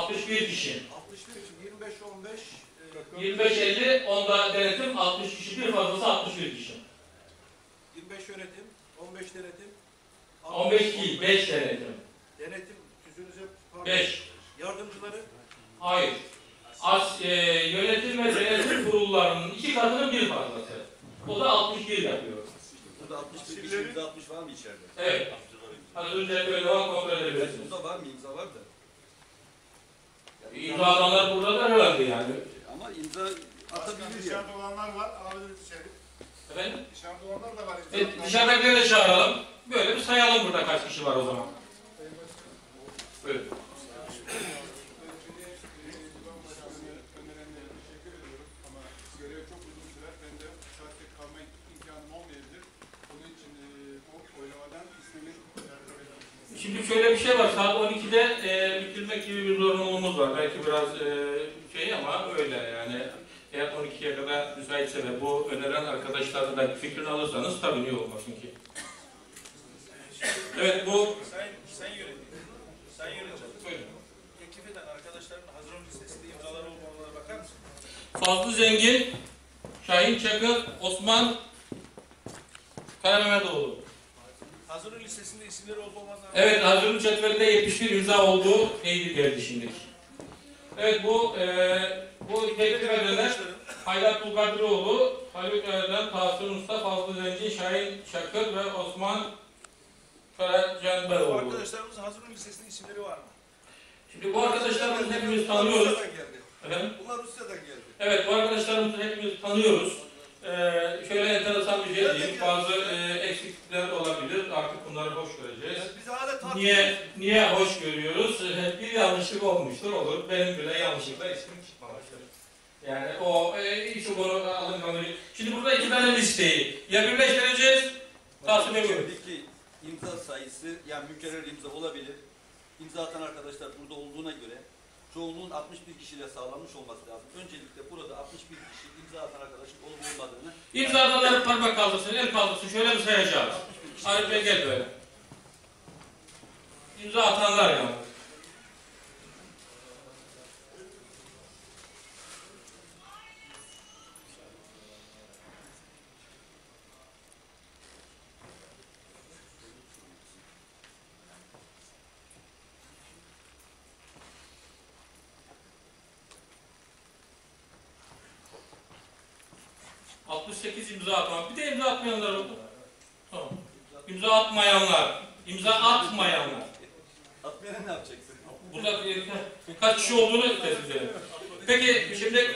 61 kişi. 61 kişi, 25-15. 25-50, onda denetim, 60 kişi, bir fazlası 61 kişi. 25 yönetim, 15 denetim. 15 değil, 5 denetim. Denetim, tüzüğünüze 5. Yardımcıları. Hayır. Yönetim ve denetim kurullarının 2 katının bir fazlası. O da 61 yapıyor. Burada 61 kişi, %60 var mı içeride? Evet. Az önce böyle var, kontrol edebilirsiniz. Burada var mı? İmza var da. İmza alanlar burada da herhalde yani. Ama imza atabilir yani. Dışarıda olanlar var. Ağabey Şerif. Efendim? Dışarıda olanlar da var. Dışarıdakileri de çağıralım. Böyle bir sayalım burada kaç kişi var o zaman. Buyurun. Önerenlere teşekkür ediyorum. Ama görev çok uzun sürer. Ben de saatte kalma imkanım olmayabilir. Onun için bu oylamadan ismimi Şimdi şöyle bir şey var. Saat 12'de bitirmek gibi bir zorunluluğumuz var. Belki biraz şey ama öyle yani. Eğer 12'ye kadar müsaitse ve bu öneren arkadaşlarla da fikrini alırsanız tabii niye olmasın ki. Evet bu... Sayın Yönetim. Sayın Yönetim. Buyurun. Teklif eden arkadaşların hazırlık listesinde imzaları olmalarına bakar mısın? Fazlı Zengin, Şahin Çakır, Osman Karamehmetoğlu. Hazırlık listesinde isimleri olup olmazlarına Evet, hazırlık cetvelinde 71 imza olduğu neydi geldi şimdi. Evet bu teklif edenler Hayrat Bulgadiroğlu, Haluk Erdem, Tahsin Usta, Fazlı Zengin, Şahin Çakır ve Osman Karacanberoğlu. arkadaşlarımızın hazırlık listesinde isimleri var mı? Şimdi bu arkadaşlarımızı hepimiz tanıyoruz. Rusya'dan geldi. Efendim? Bunlar Rusya'dan geldi. Evet, bu arkadaşlarımızı hepimiz tanıyoruz. Şöyle enteresan bir şey diyeyim, bazı eksiklikler olabilir, artık bunları hoş göreceğiz. Biz hala tartışıyoruz. Niye hoş görüyoruz? Bir yanlışlık olmuştur, olur. Benim bile yanlışlıkla ismim çıkmamıştır. Yani o şu konu alınmalı. Şimdi burada 2 tane listeyi ya birleştireceğiz, tasvip ediyoruz. Şimdiki imza sayısı, yani mükerrer imza olabilir. İmza atan arkadaşlar burada olduğuna göre çoğunluğun 61 kişiyle sağlanmış olması lazım. Öncelikle burada 61 kişi imza atan arkadaşın olup olmadığını... İmza atanlar parmak kaldırsın, el kaldırsın, şöyle bir sayacağız. Arif Bey gel böyle. İmza atanlar yani. İmza atmak. Bir de imza atmayanlar oldu. Tamam. İmza atmayanlar. İmza atmayanlar. Atmayanı ne yapacaksın? Burada kaç kişi olduğunu tespit edelim. Peki şimdi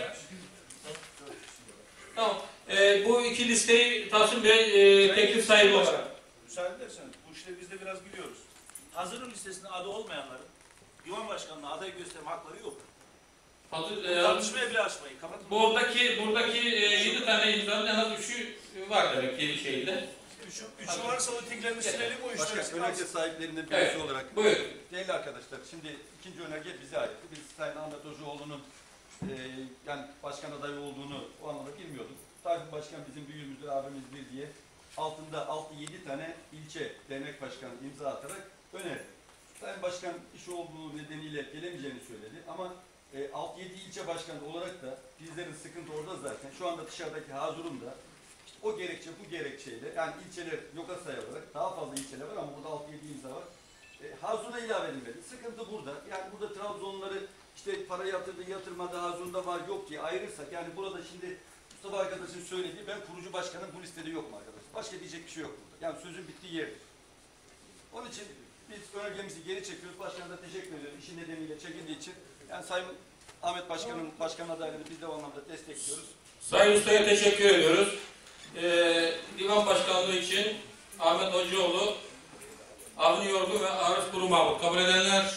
tamam. Bu iki listeyi Tahsin Bey teklif sahibi olarak. Müsaade ederseniz bu işleri biz de biraz biliyoruz. Hazırlık listesinde adı olmayanların divan başkanlığına aday gösterme hakları yok. Tartışmaya bile açmayın. Kapatın. Buradaki 7 tane imzanın en az 3'ü var demek ki şeyde. Üçü varsa o ötekilerini silelim o işleri. Başkan, önerge sahiplerinden birisi Evet, olarak. buyur. Değerli arkadaşlar, şimdi ikinci önerge bize aitti. Biz Sayın Ahmet Hocaoğlu'nun yani başkan adayı olduğunu o anlamda bilmiyorduk. Tabii başkan bizim büyüğümüzdür, abimizdir diye altında 6-7 tane ilçe dernek başkanı imza atarak önerdi. Sayın Başkan iş olduğu nedeniyle gelemeyeceğini söyledi ama 6-7 ilçe başkanı olarak da bizlerin sıkıntı orada zaten. Şu anda dışarıdaki Hazurum'da işte o gerekçe bu gerekçeyle yani ilçeler yoka sayılarak daha fazla ilçeler var ama burada 6-7 imza var. Hazur'a ilave edilmedi. Sıkıntı burada. Yani burada Trabzonları işte para yatırdı, yatırmadı, Hazur'da var yok diye ayırırsak yani burada şimdi Mustafa arkadaşın söylediği ben kurucu başkanım bu listede yok mu arkadaşlar? Başka diyecek bir şey yok burada. Yani sözün bittiği yerdir. Onun için biz önergemizi geri çekiyoruz. Başkan'a da teşekkür ediyoruz. İşin nedeniyle çekildiği için. Yani Sayın Ahmet Başkan'ın başkan adaylığını biz de o anlamda destekliyoruz. Sayın Usta'ya teşekkür ediyoruz. Divan Başkanlığı için Ahmet Hocaoğlu, Avni Yorgun ve Arif Kuru Mahmut. Kabul edenler?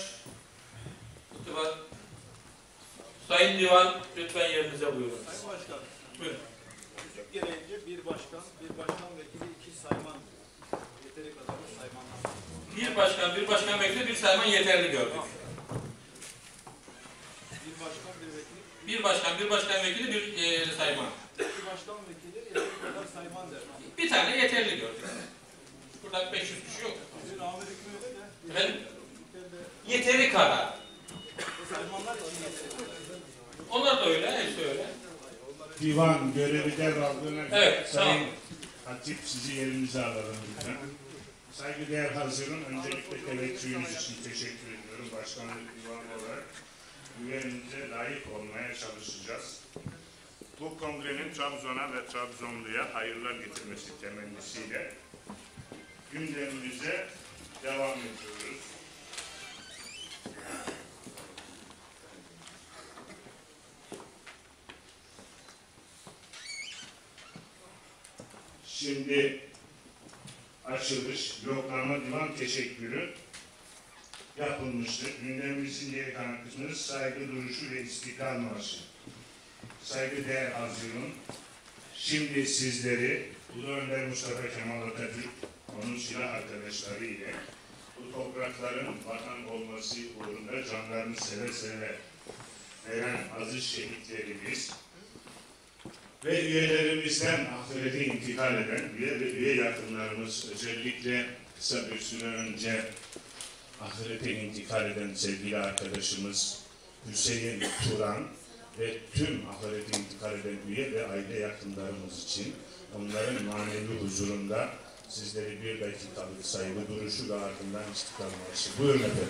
Sayın Divan, lütfen yerinize buyurun. Sayın Başkan. Buyurun. Tüzük gereğince bir başkan vekili, 2 sayman. Yeteri kadar saymanlar. Bir başkan vekili, bir sayman yeterli gördük. Bir başkan, bir vekili. Bir başkan vekili, bir sayman. Bir başkan vekili, yeteri kadar sayman der. Bir tane yeterli gördük. Burada 500 kişi yok. Sizin Ahmet Hükümet'e de Efendim? Yeteri kadar. Saymanlar için yeteri. Onlar da öyle, hepsi öyle. Divan görevi devraldığına göre Evet, Sayın Hatip sizi yerinize alalım lütfen. Saygıdeğer hazırın, öncelikle teveccühünüz için teşekkür ediyorum. Başkanlık divan olarak güveninize layık olmaya çalışacağız. Bu kongrenin Trabzon'a ve Trabzonlu'ya hayırlar getirmesi temennisiyle gündemimize devam ediyoruz. Şimdi açılış, yoklama, divan teşekkürü yapılmıştır. Gündemimizin geri kalan kısmı saygı duruşu ve istiklal marşı. Saygıdeğer hazırın, şimdi sizleri Ulu Önder Mustafa Kemal Atatürk, onun silah arkadaşları ile bu toprakların vatan olması uğrunda canlarını seve seve veren aziz şehitlerimiz ve üyelerimizden ahirete intikal eden üye yakınlarımız, özellikle kısa bir süre önce ahirete intikal eden sevgili arkadaşımız Hüseyin Turan ve tüm ahirete intikal eden üye ve aile yakınlarımız için onların manevi huzurunda sizleri bir dakikalık saygı duruşu ve ardından istiklal marşı. Buyurun efendim.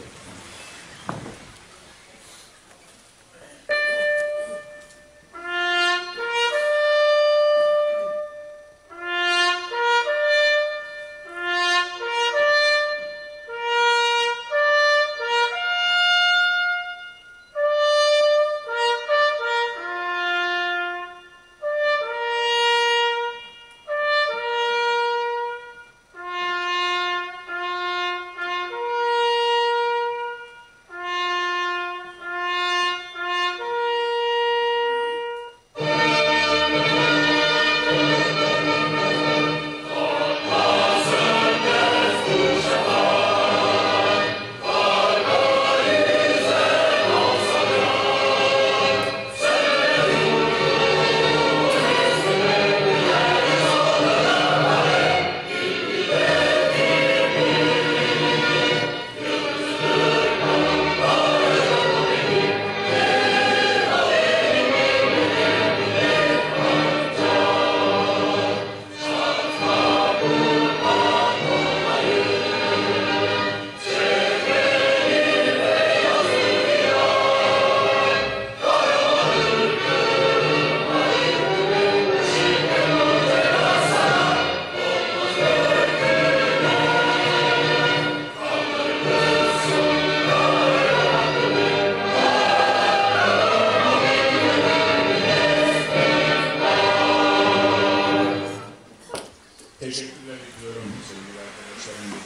Teşekkürler ediyorum sevgili arkadaşlarım.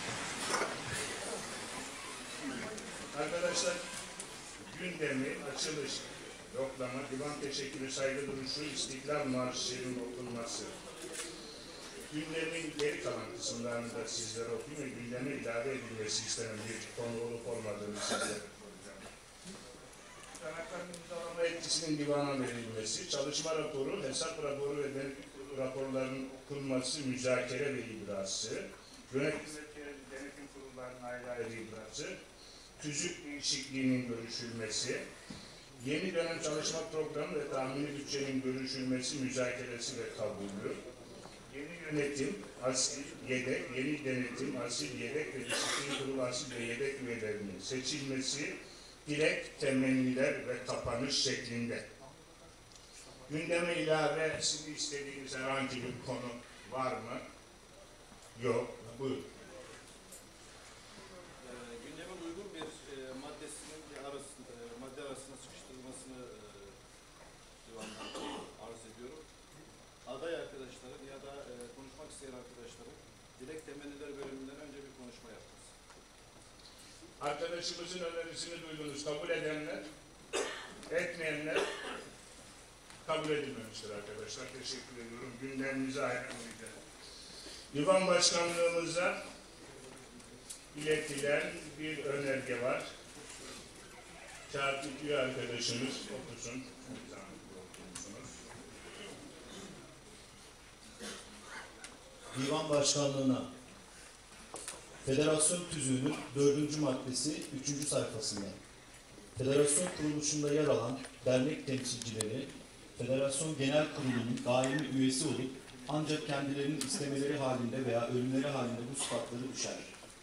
Arkadaşlar, gündemi, açılış, yoklama, divan teşekkürü, saygı duruşu, istiklal marşının okunması. Gündemin geri kalan kısımlarını da sizlere okuyayım ve gündeme ilave edilmesi istenen bir konu olup olmadığını sizlere soracağım. Kaynakların imzalama etkisinin divana verilmesi, çalışma raporu, hesap raporu ve raporların okunması, müzakere ve ibrası, yönetim ve denetim kurullarının ayrı ayrı ibrası, tüzük değişikliğinin görüşülmesi, yeni dönem çalışma programı ve tahmini bütçenin görüşülmesi, müzakeresi ve kabulü, yeni yönetim, asil, yedek, yeni denetim, asil, yedek ve disiplin kurulu asil ve yedek üyelerinin seçilmesi, dilek, temenniler ve kapanış şeklinde. Gündeme ilave sizin istediğiniz herhangi bir konu var mı? Yok. Buyurun. Gündeme uygun bir maddesinin madde arasına sıkıştırılmasını divandan arz ediyorum. Aday arkadaşların ya da konuşmak isteyen arkadaşların dilek temenniler bölümünden önce bir konuşma yapması. Arkadaşımızın önerisini duydunuz. Kabul edenler, etmeyenler kabul edilmemiştir arkadaşlar. Teşekkür ediyorum. Gündemimize ayrılmayacak. Divan Başkanlığımıza iletilen bir önerge var. Katip üye arkadaşımız okusun. Divan Başkanlığı'na Federasyon Tüzüğü'nün 4. maddesi 3. sayfasında Federasyon kuruluşunda yer alan dernek temsilcileri, Federasyon Genel Kurulu'nun daimi üyesi olup ancak kendilerinin istemeleri halinde veya ölümleri halinde bu sıfatları düşer.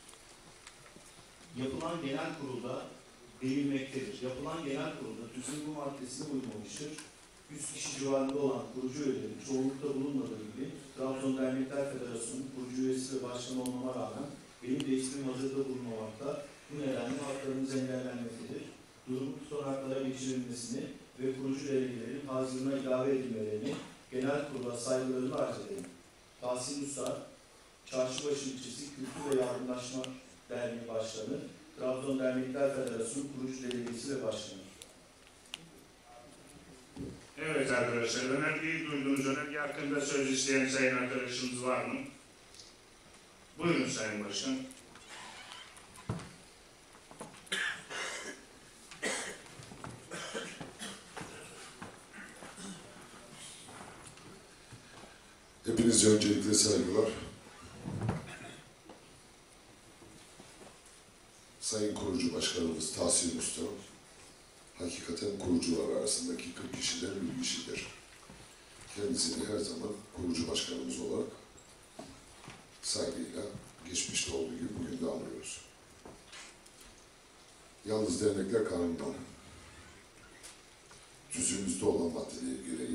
Yapılan genel kurulda değinmektedir. Yapılan genel kurulda tüzüğün bu maddesine uymamıştır. 100 kişi civarında olan kurucu üyelerin çoğunlukta bulunmadığı gibi Trabzon Dernekler Federasyonu kurucu üyesi ve başkanı olmama rağmen benim de ismim hazırda bulunmamakta. Bu nedenle haklarımız engellenmektedir. Durumun tutanaklara geçirilmesini ve kurucu delegelerin hazırına ilave edilmelerini genel kurula saygılarını arz ederim. Tahsin Usta, Çarşıbaşı İlçesi Kültür ve Yardımlaşma Derneği Başkanı, Trabzon Dernekler Federasyonu kurucu delegesi ve başkanı. Evet arkadaşlar, önergeyi duyduğunuz önerge hakkında söz isteyen sayın arkadaşımız var mı? Buyurun Sayın Başkan. Hepinize öncelikle saygılar. Sayın Kurucu Başkanımız Tahsin Usta, hakikaten kurucular arasındaki 40 kişiden bir kişidir. Kendisini her zaman kurucu başkanımız olarak saygıyla geçmişte olduğu gibi bugün de anlıyoruz. Yalnız dernekler kanundan tüzüğümüzde olan maddeleri gereği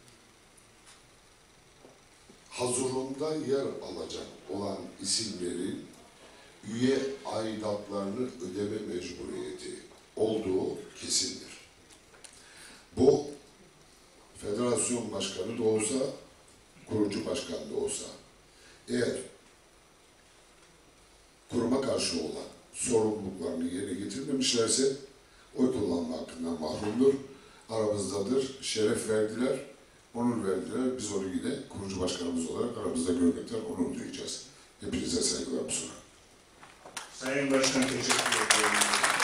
hazurunda yer alacak olan isimlerin üye aidatlarını ödeme mecburiyeti olduğu kesindir. Bu federasyon başkanı da olsa, kurucu başkan da olsa, eğer kuruma karşı olan sorumluluklarını yerine getirmemişlerse oy kullanma hakkından mahrumdur. Aramızdadır, şeref verdiler, onur verdiler. Biz onu yine kurucu başkanımız olarak aramızda görmekten onur duyacağız. Hepinize saygılarımı sunarım. Sayın Başkan teşekkür ederim.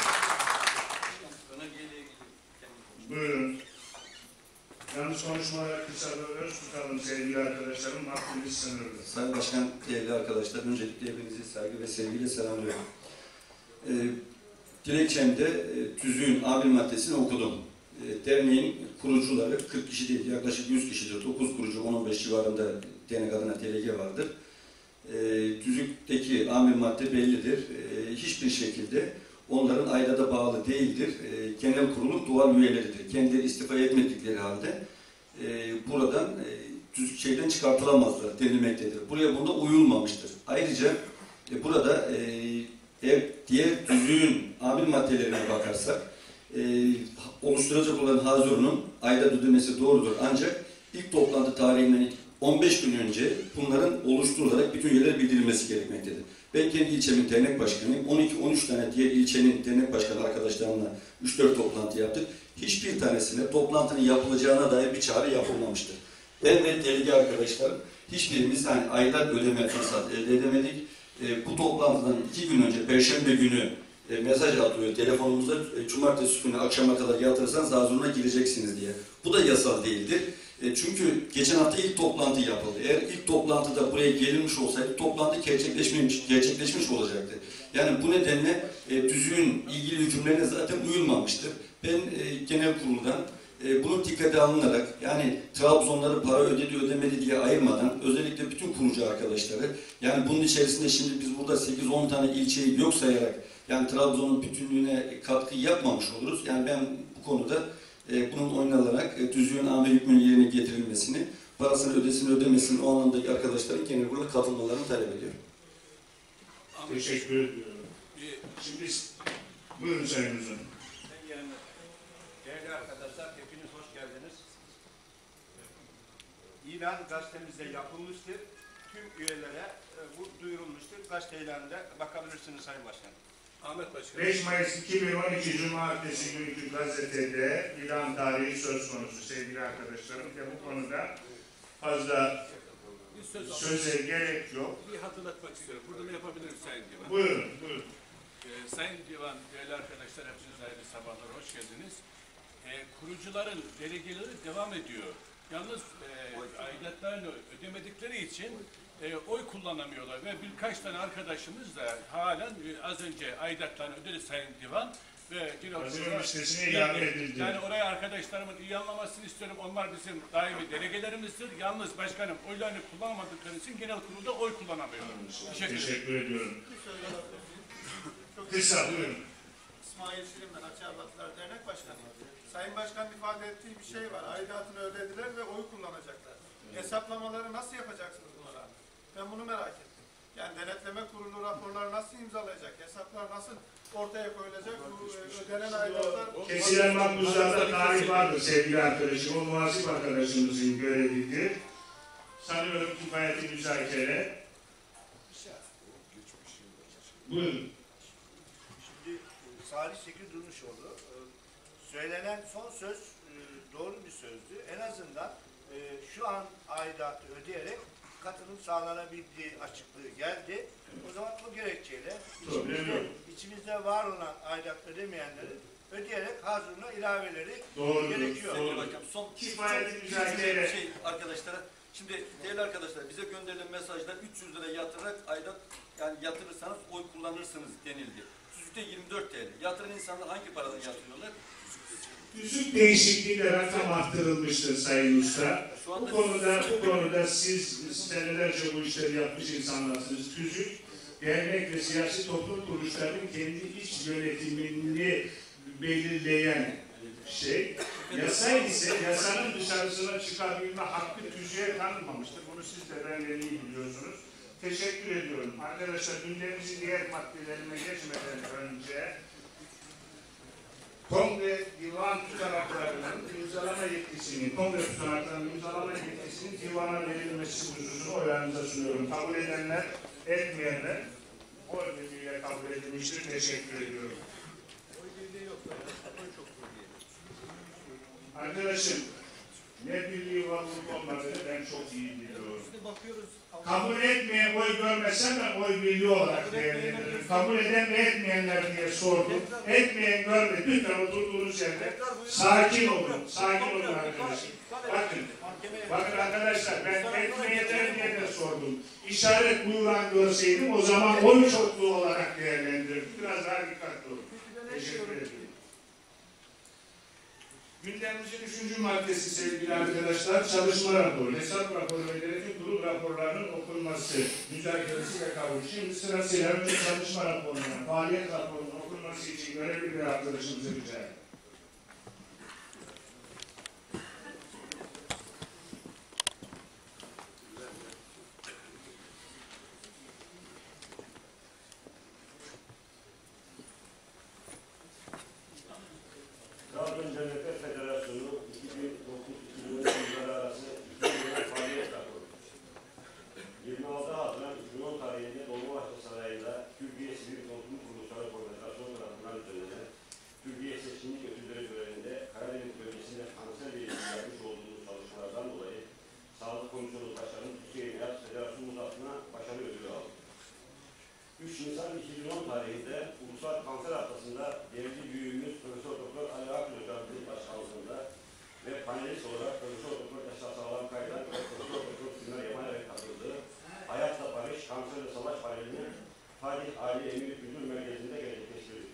Buyurun. Yalnız konuşmalar kısa ve öz tutalım sevgili arkadaşlarım. Vaktimiz sınırlı. Sayın Başkan, değerli arkadaşlar, öncelikle hepinizi saygı ve sevgiyle selamlıyorum. Dilekçemde tüzüğün amir maddesini okudum. Derneğin kurucuları 40 kişi değil, yaklaşık 100 kişidir. 9 kurucu, 10-15 civarında dernek adına delege vardır. Tüzükteki amir madde bellidir. Hiçbir şekilde onların aydada bağlı değildir. Genel kurulun doğal üyeleridir. Kendileri istifa etmedikleri halde buradan şeyden çıkartılamazlar denilmektedir. Buraya bunda uyulmamıştır. Ayrıca burada diğer tüzüğün amir maddelerine bakarsak oluşturacak olan hazırının aidat ödemesi doğrudur. Ancak ilk toplantı tarihinden 15 gün önce bunların oluşturularak bütün üyelere bildirilmesi gerekmektedir. Ben kendi ilçemin dernek başkanıyım. 12-13 tane diğer ilçenin dernek başkanı arkadaşlarımla 3-4 toplantı yaptık. Hiçbir tanesine toplantının yapılacağına dair bir çağrı yapılmamıştır. Ben ve delege arkadaşlarım hiçbirimiz aidat ödeme fırsatı elde edemedik. Bu toplantıdan 2 gün önce Perşembe günü mesaj atıyor telefonumuzda, cumartesi günü akşama kadar yatırırsanız hazırına gireceksiniz diye. Bu da yasal değildir. Çünkü geçen hafta ilk toplantı yapıldı. Eğer ilk toplantıda buraya gelinmiş olsaydı toplantı gerçekleşmiş olacaktı. Yani bu nedenle tüzüğün ilgili hükümlerine zaten uyulmamıştır. Ben genel kuruldan bunun dikkate alınarak, yani Trabzonları para ödedi ödemedi diye ayırmadan özellikle bütün kurucu arkadaşları, yani bunun içerisinde şimdi biz burada 8-10 tane ilçeyi yok sayarak yani Trabzon'un bütünlüğüne katkı yapmamış oluruz. Yani ben bu konuda bunun oynanarak tüzüğün amir hükmünün yerine getirilmesini, parasını ödemesini o alandaki arkadaşların genel kurula katılmalarını talep ediyorum. Teşekkür ediyorum. Şimdi buyurun Sayın Uzun. Değerli arkadaşlar, hepiniz hoş geldiniz. İlan gazetemizde yapılmıştır. Tüm üyelere bu duyurulmuştur. Gazete ilanında bakabilirsiniz Sayın Başkan. Ahmet Başkan. 5 Mayıs 2012 Cumartesi günkü gazetede ilan tarihi söz konusu sevgili arkadaşlarım ve bu konuda fazla söze gerek yok. Bir hatırlatmak istiyorum. Burada ne yapabilirim Sayın Divan? Buyurun, buyurun. Sayın Divan, değerli arkadaşlar, hepiniz hayırlı sabahlar, hoş geldiniz. Kurucuların delegeleri devam ediyor. Yalnız aidatlarını ödemedikleri için oy kullanamıyorlar ve birkaç tane arkadaşımız da halen az önce aidatlarını ödedi Sayın Divan. ve genel Hazırın kurula listesine ilave edildi. Yani oraya arkadaşlarımın iyi anlamasını istiyorum. Onlar bizim daimi delegelerimizdir. Yalnız başkanım oylarını kullanmadıkları için genel kurulda oy kullanamıyorlar. Teşekkür ediyorum. Kısa buyurun. İsmail Şirin ben Açıarbatlar Dernek Başkanıyım. Sayın Başkan ifade ettiği bir şey var. Aidatını ödediler ve oy kullanacaklar. Hesaplamaları nasıl yapacaksınız bunlara? Ben bunu merak ettim. Yani denetleme kurulu raporları nasıl imzalayacak? Hesaplar nasıl ortaya koyulacak? Bu ödenen aidatlar... Kesilen makbuzlarda tarih vardır sevgili arkadaşım. O muhasip arkadaşımızın görevidir. Sanıyorum kifayeti müzakere. Buyurun. Şimdi Salih Şekil Durmuşoğlu, söylenen son söz doğru bir sözdü. En azından şu an aidatı ödeyerek katılım sağlanabildiği açıklığı geldi. O zaman o gerekçeyle içimizde var olan aidat ödemeyenlerin ödeyerek hazırına ilaveleri gerekiyor. Doğru. Son kifayeti bir müzakere. şey arkadaşlara. Şimdi değerli arkadaşlar bize gönderilen mesajlar 300 lira yatırarak aidat yani yatırırsanız oy kullanırsınız denildi. Tüzükte 24 TL. Yatıran insanlar hangi paradan yatırıyorlar? Tüzük değişikliğiyle rakam arttırılmıştır Sayın Usta. Bu konuda siz senelerce bu işleri yapmış insanlarsınız. Tüzük, dernek ve siyasi toplum kuruluşlarının kendi iç yönetimini belirleyen şey. Yasa ise yasanın dışarısına çıkabilme hakkı tüzüğe tanınmamıştır. Bunu siz de ben de iyi biliyorsunuz. Teşekkür ediyorum. Arkadaşlar gündemimizin diğer maddelerine geçmeden önce Kongre divan tutanaklarının imzalama yetkisinin, kongre tutanaklarının imzalama yetkisinin divana verilmesi hususunu oylarınıza sunuyorum. Kabul edenler, etmeyenler oy birliğiyle kabul edilmiştir. Teşekkür ediyorum. Arkadaşım, ne birliği var olmadığını ben çok iyi biliyorum. Kabul etmeyen oy görmezsem ben oy birliği olarak değerlendiririm. Kabul eden ve etmeyenler diye sordum. Etmeyen görmedi. Lütfen oturduğunuz yerde sakin olun. Sakin olun arkadaşım. Bakın arkadaşlar ben etmeyenler diye de sordum. İşaret buyuran görseydim o zaman oy çokluğu olarak değerlendirirdim. Biraz daha dikkatli olun. Teşekkür ederim. Gündemimizin 3. maddesi sevgili arkadaşlar, çalışma raporu, hesap raporu ve denetim kurul raporlarının okunması, müzakeresi ve kabul. Şimdi sırasıyla önce çalışma raporunun, faaliyet raporunun okunması için görevli bir arkadaşımızı rica ederim. Trabzon Cemiyetler Federasyonu 2009-2010 yılları arası 2 yıllık faaliyet raporu. 26 Haziran 2010 tarihinde Dolmabahçe Sarayı'nda Türkiye Sivil Toplum Kuruluşları Konfederasyonu tarafından düzenlenen Türkiye Seçkinlik Ödülleri töreninde Karadeniz bölgesinde kanser ile ilgili yapmış olduğumuz çalışmalardan dolayı Sağlık Komisyonu Başkanı Türkiye İlaç Federasyonu adına başarı ödülü aldı. 3 Nisan 2010 tarihinde Ulusal Kanser Haftası'nda değerli büyüğümüz Profesör Doktor Ali Akgül Hocam'ın başkanlığında ve panelist olarak Profesör Doktor Esra Sağlam Kaydan ve Profesör Doktor Sinan Yamaner'e katıldığı Hayatla Barış Kanser ve Savaş panelinin Fatih Aile Emniyet Müdür Merkezi'nde gerçekleştirildi.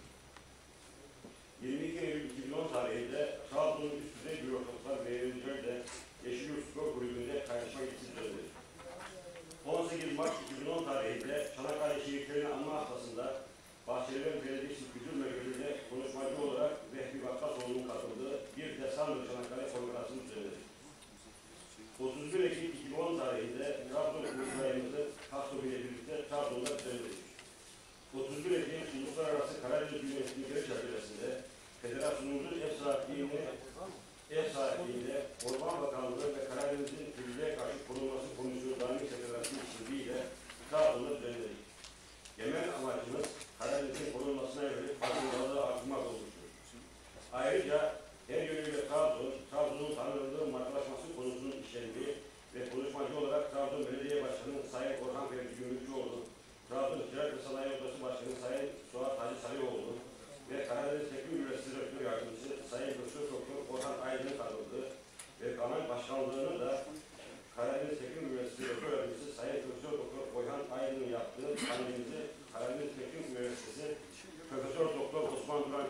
22 Eylül 2010 tarihinde Trabzon'un üst düzey bürokratlar ve yöneticilerle Yeşilyurt Spor Kulübü'nde kaynaşma geçişi düzenlendi. 18 Mart 2010 tarihinde Çanakkale Şehitlerini Anma Haftası'nda Bahçelievler Belediyesi Kültür Merkezi'nde konuşmacı olarak Vehbi Bakkasoğlu'nun katıldığı bir Desanlı Çanakkale Konferansı'nı düzenledi. 31 Ekim 2010 tarihinde Trabzon Kurultayımızı Kasto ile birlikte Trabzon'da düzenledik. 31 Ekim Uluslararası Karadeniz Üniversitesi çerçevesinde Federasyonumuzun ev sahipliğinde Orman Bakanlığı ve Karadeniz'in kirliliğe karşı korunması Komisyonu Daimi Sekreterliği işbirliğiyle Trabzon'da düzenledik. Genel amacımız Karadeniz'in korunmasına yönelik farkındalığı artırmak olmuştur. Ayrıca her yönüyle Trabzon'un tanınırlığı markalaşması konusunun işlendiği ve konuşmacı olarak Trabzon Belediye Başkanı Sayın Orhan Ferdi Gümrükçüoğlu, Trabzon Ticaret ve Sanayi Odası Başkanı Sayın Suat Hacı Sarıoğlu ve Karadeniz Teknik Üniversitesi Rektör Yardımcısı Sayın Profesör Doktor Orhan Aydın'ın katıldığı ve kanal başkanlığını da Karadeniz Teknik Üniversitesi Rektör Yardımcısı Sayın Profesör Doktor Orhan Aydın'ın yaptığı panelimizi Karadeniz Teknik Üniversitesi Profesör Doktor Osman Duran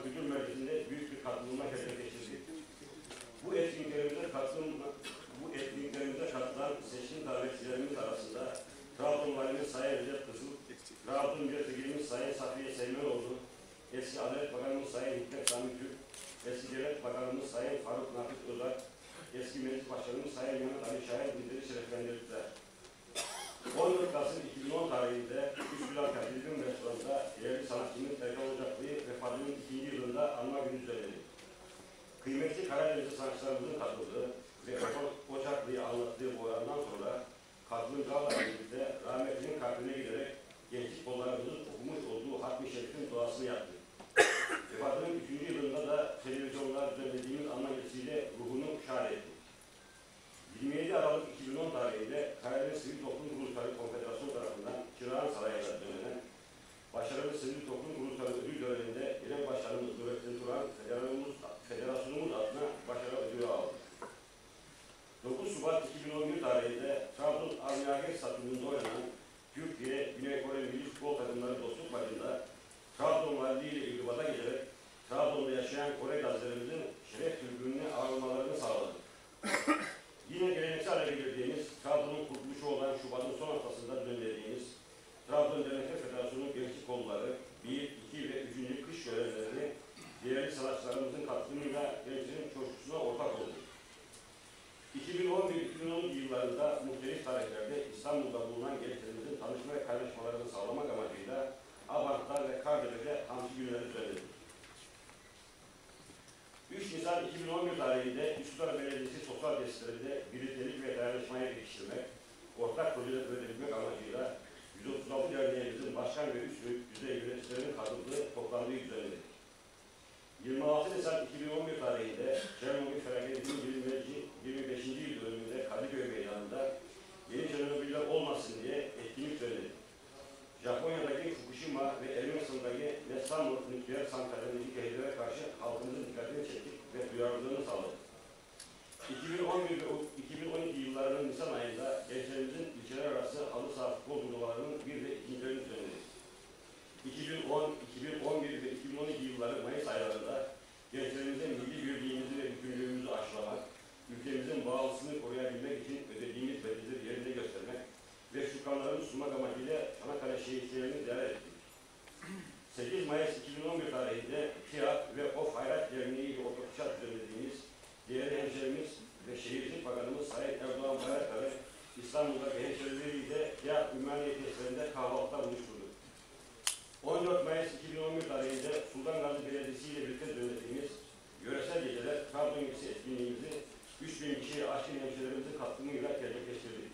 Kültür Merkezi'nde büyük bir katılımla gerçekleştirdi. Bu etkinliklerimize katılan seçkin davetçilerimiz arasında Trabzon Valimiz Sayın Recep Kızıl, Trabzon Milletvekilimiz Sayın Safiye Seymenoğlu, eski Adalet Bakanımız Sayın Hikmet Sami Türk, eski Devlet Bakanımız Sayın Faruk Nafit Özak, eski Meclis Başkanımız Sayın Mehmet Ali Şahin bizleri şereflendirdiler. 14 Kasım 2010 tarihinde Üsküdar Katilgün Restoran'da değerli sanatçımız Erkan Ocaklı'yı vefatının 2. yılında anma günü düzenledi. Kıymetli Karadenizli sanatçılarımızın katıldığı ve Ocaklı'yı anlattığı bu orandan sonra katılımcılarla birlikte rahmetlinin kalbine giderek gençlik kollarımızın okumuş olduğu Hatmi Şerif'in duasını yaptı. Vefatının 3. yılında da televizyonlar düzenlediğimiz anma gecesiyle ruhunu şad etti. 27 Aralık 2010 tarihinde Karadeniz Sivil Toplum Kuruluşları Konfederasyonu tarafından Çırağan Sarayı'na düzenlenen Başarılı Sivil Toplum Kuruluşları ödül töreninde Genel Başkanımız Nurettin Turan, Federasyonumuz adına başarı ödülü aldı. 9 Şubat 2011 tarihinde Trabzon Avniyager Stadyumunda oynanan Türkiye Güney Kore Milli Futbol Takımları Dostluk Maçı'nda Trabzon Valiliği ile irtibata geçerek Trabzon'da yaşayan Kore gazetelerimizin şeref türbününe ağırlamalarını sağladı. Yine geleneksel hale getirdiğimiz, Trabzon'un kurtuluşu olan Şubat'ın son haftasında düzenlediğimiz Trabzon Dernekler Federasyonu'nun gençlik kolları 1, 2 ve 3. kış görevlerini değerli sanatçılarımızın katılımıyla gençlerin coşkusuna ortak oldu. 2011-2012 yıllarında muhtelif tarihlerde İstanbul'da bulunan gençlerimizin tanışma ve kaynaşmalarını sağlamak amacıyla Abant'ta ve Kardepe'de hamsi günleri düzenledik. 3 Nisan 2011 tarihinde Üsküdar Belediyesi sosyal tesislerinde birliktelik ve dayanışmayı geliştirmek, ortak projeler üretilmek amacıyla 136 derneğimizin başkan ve üst düzey yöneticilerinin katıldığı toplantıyı düzenledik. 26 Nisan 2011 tarihinde Çernobil felaketinin 25. yıl dönümünde Kadıköy Meydanı'nda yeni Çernobiller olmasın diye etkinlik düzenledik. Japonya'daki Fukushima ve Ermenistan'daki Nestamur nükleer santralindeki tehlikelere karşı halkımızın dikkatini çektik ve duyarlılığını sağladık. 2011 ve 2012 yıllarının Nisan ayında gençlerimizin ilçeler arası halı saha futbol turnuvalarının 1 ve 2.lerini düzenledik. 2010, 2011 ve 2012 yılları Mayıs aylarında gençlerimize milli birliğimizi ve bütünlüğümüzü aşılamak, ülkemizin bağlısını koruyabilmek için ödediğimiz bedelleri yerine göstermek ve şükranlarını sunmak amacıyla Çanakkale şehitlerini ziyaret ettik. 8 Mayıs 2011 tarihinde TİAD ve Of Hayrat Derneği ile ortaklaşa düzenlediğimiz değerli hemşehrimiz ve Şehircilik Bakanımız Sayın Erdoğan Bayraktar'ı İstanbul'daki hemşehrileriyle TİAD Ümraniye tesislerinde kahvaltıda buluşturdu. 14 Mayıs 2011 tarihinde Sultan Gazi Belediyesi ile birlikte düzenlediğimiz yöresel geceler Trabzon Gecesi etkinliğimizi 3000 kişiye aşkın hemşehrilerimizin katılımıyla gerçekleştirdik.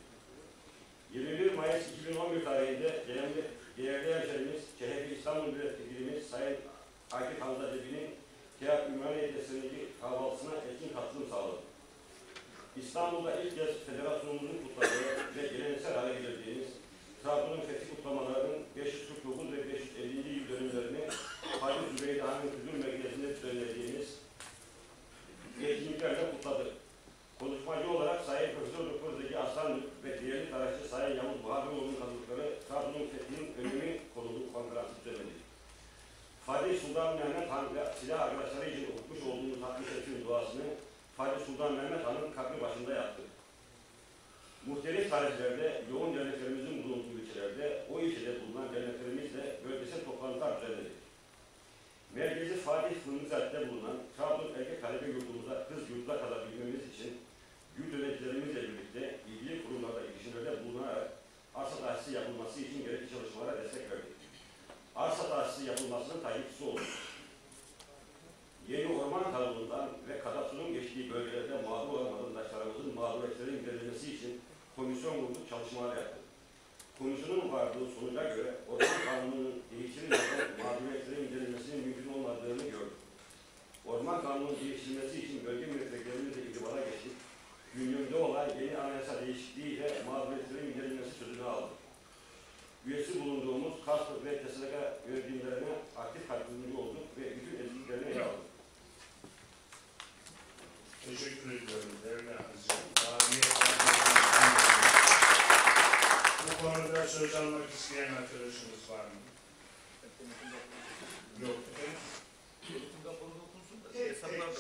21 Mayıs 2011 tarihinde değerli hemşehrimiz CHP İstanbul Milletvekilimiz Sayın Akif Hamza Cebi'nin TİAD Ümraniye tesisindeki kahvaltısına etkin katılım sağladı. İstanbul'da ilk kez federasyonumuzun kutladığı ve geleneksel hale getirdiğimiz Trabzon'un fethi kutlamalarının 549 ve 550. yıl dönümlerini Hacı Zübeyde Han'ın Kültür Merkezi'nde düzenlediğimiz etkinliklerle kutladık. Konuşmacı olarak Sayın Profesör Doktor Zeki Aslan ve değerli tarihçi Sayın Yavuz Bahadıroğlu'nun katıldıkları Trabzon'un fethinin önemi konulu konferansı düzenledik. Fatih Sultan Mehmet Han ve silah arkadaşları için okumuş olduğumuz Hatmi Şerif'in duasını Fatih Sultan Mehmet Han'ın kabri başında yaptık. Muhtelif tarihlerde yoğun derneklerimizin bulunduğu ilçelerde o ilçede bulunan derneklerimizle bölgesel toplantılar düzenledik. Merkezi Fatih Fındıkzat'ta bulunan Trabzon Erkek Talebe Yurdumuza kız yurduna kalabilmemiz için yurt yöneticilerimizle birlikte ilgili kurumlarda girişimlerde bulunarak arsa tahsisi yapılması için gerekli çalışmalara destek verdik. Arsa tahsisi yapılmasının takipçisi olduk. Yeni orman kanunundan ve kadastronun geçtiği bölgelerde mağdur olan vatandaşlarımızın mağduriyetlerin giderilmesi için komisyon kurduk, çalışmalar yaptık. Komisyonun vardığı sonuca göre orman kanununun değiştirilmeden mağduriyetlerin giderilmesinin mümkün olmadığını gördük. Orman kanununun değiştirilmesi için bölge milletvekillerimizle irtibata geçtik. Gündemde olan yeni anayasa değişikliğiyle mağduriyetlerin giderilmesi sözünü aldık. Üyesi bulunduğumuz KASP ve TSK yönetimlerine aktif katılımcı olduk ve bütün etkinliklerine yer aldık. Teşekkür ediyorum değerli Aziz'im. Bu konuda söz almak isteyen arkadaşımız var mı? Yok.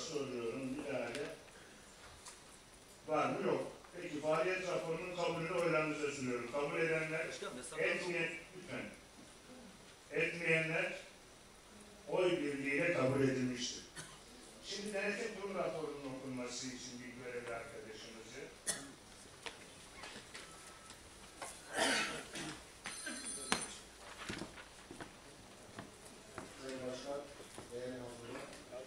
soruyorum. Müdahale var mı? Yok. Peki faaliyet raporunun kabulünü oylarınıza sunuyorum. Kabul edenler, etmeyenler oy birliğiyle kabul edilmiştir. Şimdi denetim kurulu raporunun okunması için bir görevli arkadaşımızı. Sayın Başkan, değerli hazırlık.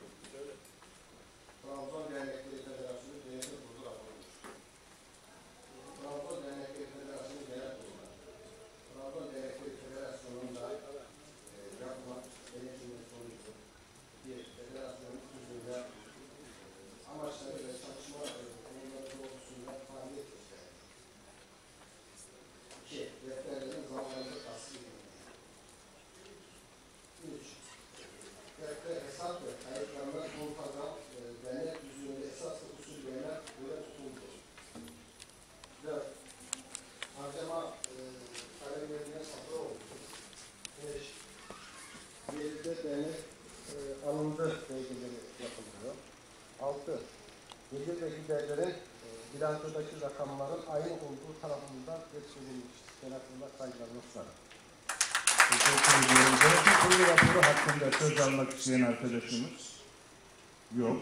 Trabzon Dernekleri Federasyonu Denetim Kurulu raporudur. Trabzon Dernekleri Federasyonu Genel Kurulu. Trabzon Dernekleri Federasyonu'nda yapılan denetimin sonucu bir federasyonun tüzüğünde amaçları ve çalışma konuları doğrultusunda faaliyet gösterir. 2. Defterlerin zamanında tasdik edilir. 3. Defter, hesap ve kayıtlarına muntazam dernek düzüğünde esas ve usul verilen göre tutuldu. 4. Harcama kalemlerine satır oldu. 5. Gelirde dernek alındı belgeleri yapılıyor. 6. Gelir ve giderlerin bilançodaki rakamların aynı olduğu tarafından geçirilmiş. Senatında kayıtlanmışlar. Teşekkür ediyorum. Denetim kurulu raporu hakkında söz almak isteyen arkadaşımız yok.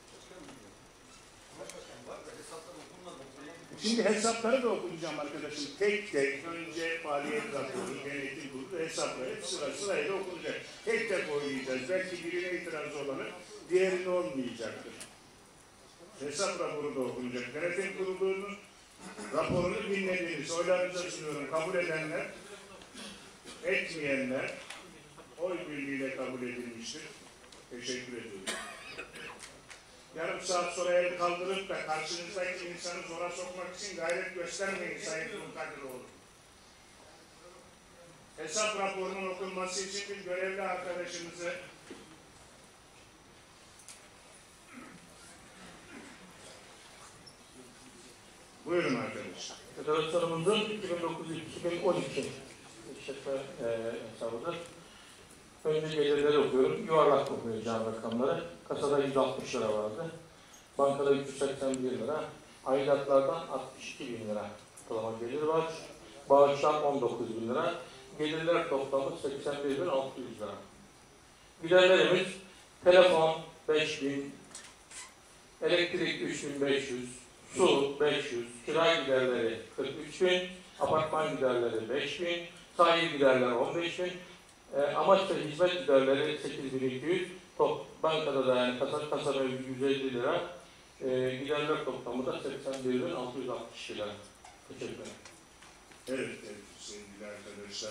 Şimdi hesapları da okuyacağım arkadaşım. Tek tek önce faaliyet raporu, denetim kurulu hesapları sırayla okunacak. Tek tek oynayacağız. Belki birine itiraz olanı diğerine olmayacaktır. Hesap raporu da okunacak. Denetim kurulunun raporunu dinlediniz. Oylarınıza sunuyorum. Kabul edenler, etmeyenler oy birliğiyle kabul edilmiştir. Teşekkür ediyorum. Yarım saat sonra el kaldırıp da karşınızdaki insanı zora sokmak için gayret göstermeyin Sayın Kurkadiroğlu. Hesap raporunun okunması için bir görevli arkadaşımızı buyurun arkadaşlar. Federasyonumuzun 2009-2012 işletme hesabıdır. Önce gelirleri okuyorum. Yuvarlak okuyacağım rakamları. Kasada 160 lira vardı. Bankada 381 lira. Aidatlardan 62 bin lira ortalama gelir var. Bağışlar 19 bin lira. Gelirler toplamı 81 bin 600 lira. Giderlerimiz telefon 5 bin, elektrik 3500, su 500, kira giderleri 43 bin, apartman giderleri 5 bin, sahil giderleri 15 bin, amaç ve hizmet giderleri 8200, bankada da yani kasa mevcut 150 lira, giderler toplamı da 81.660 lira. Teşekkür ederim. Evet, sevgili arkadaşlar.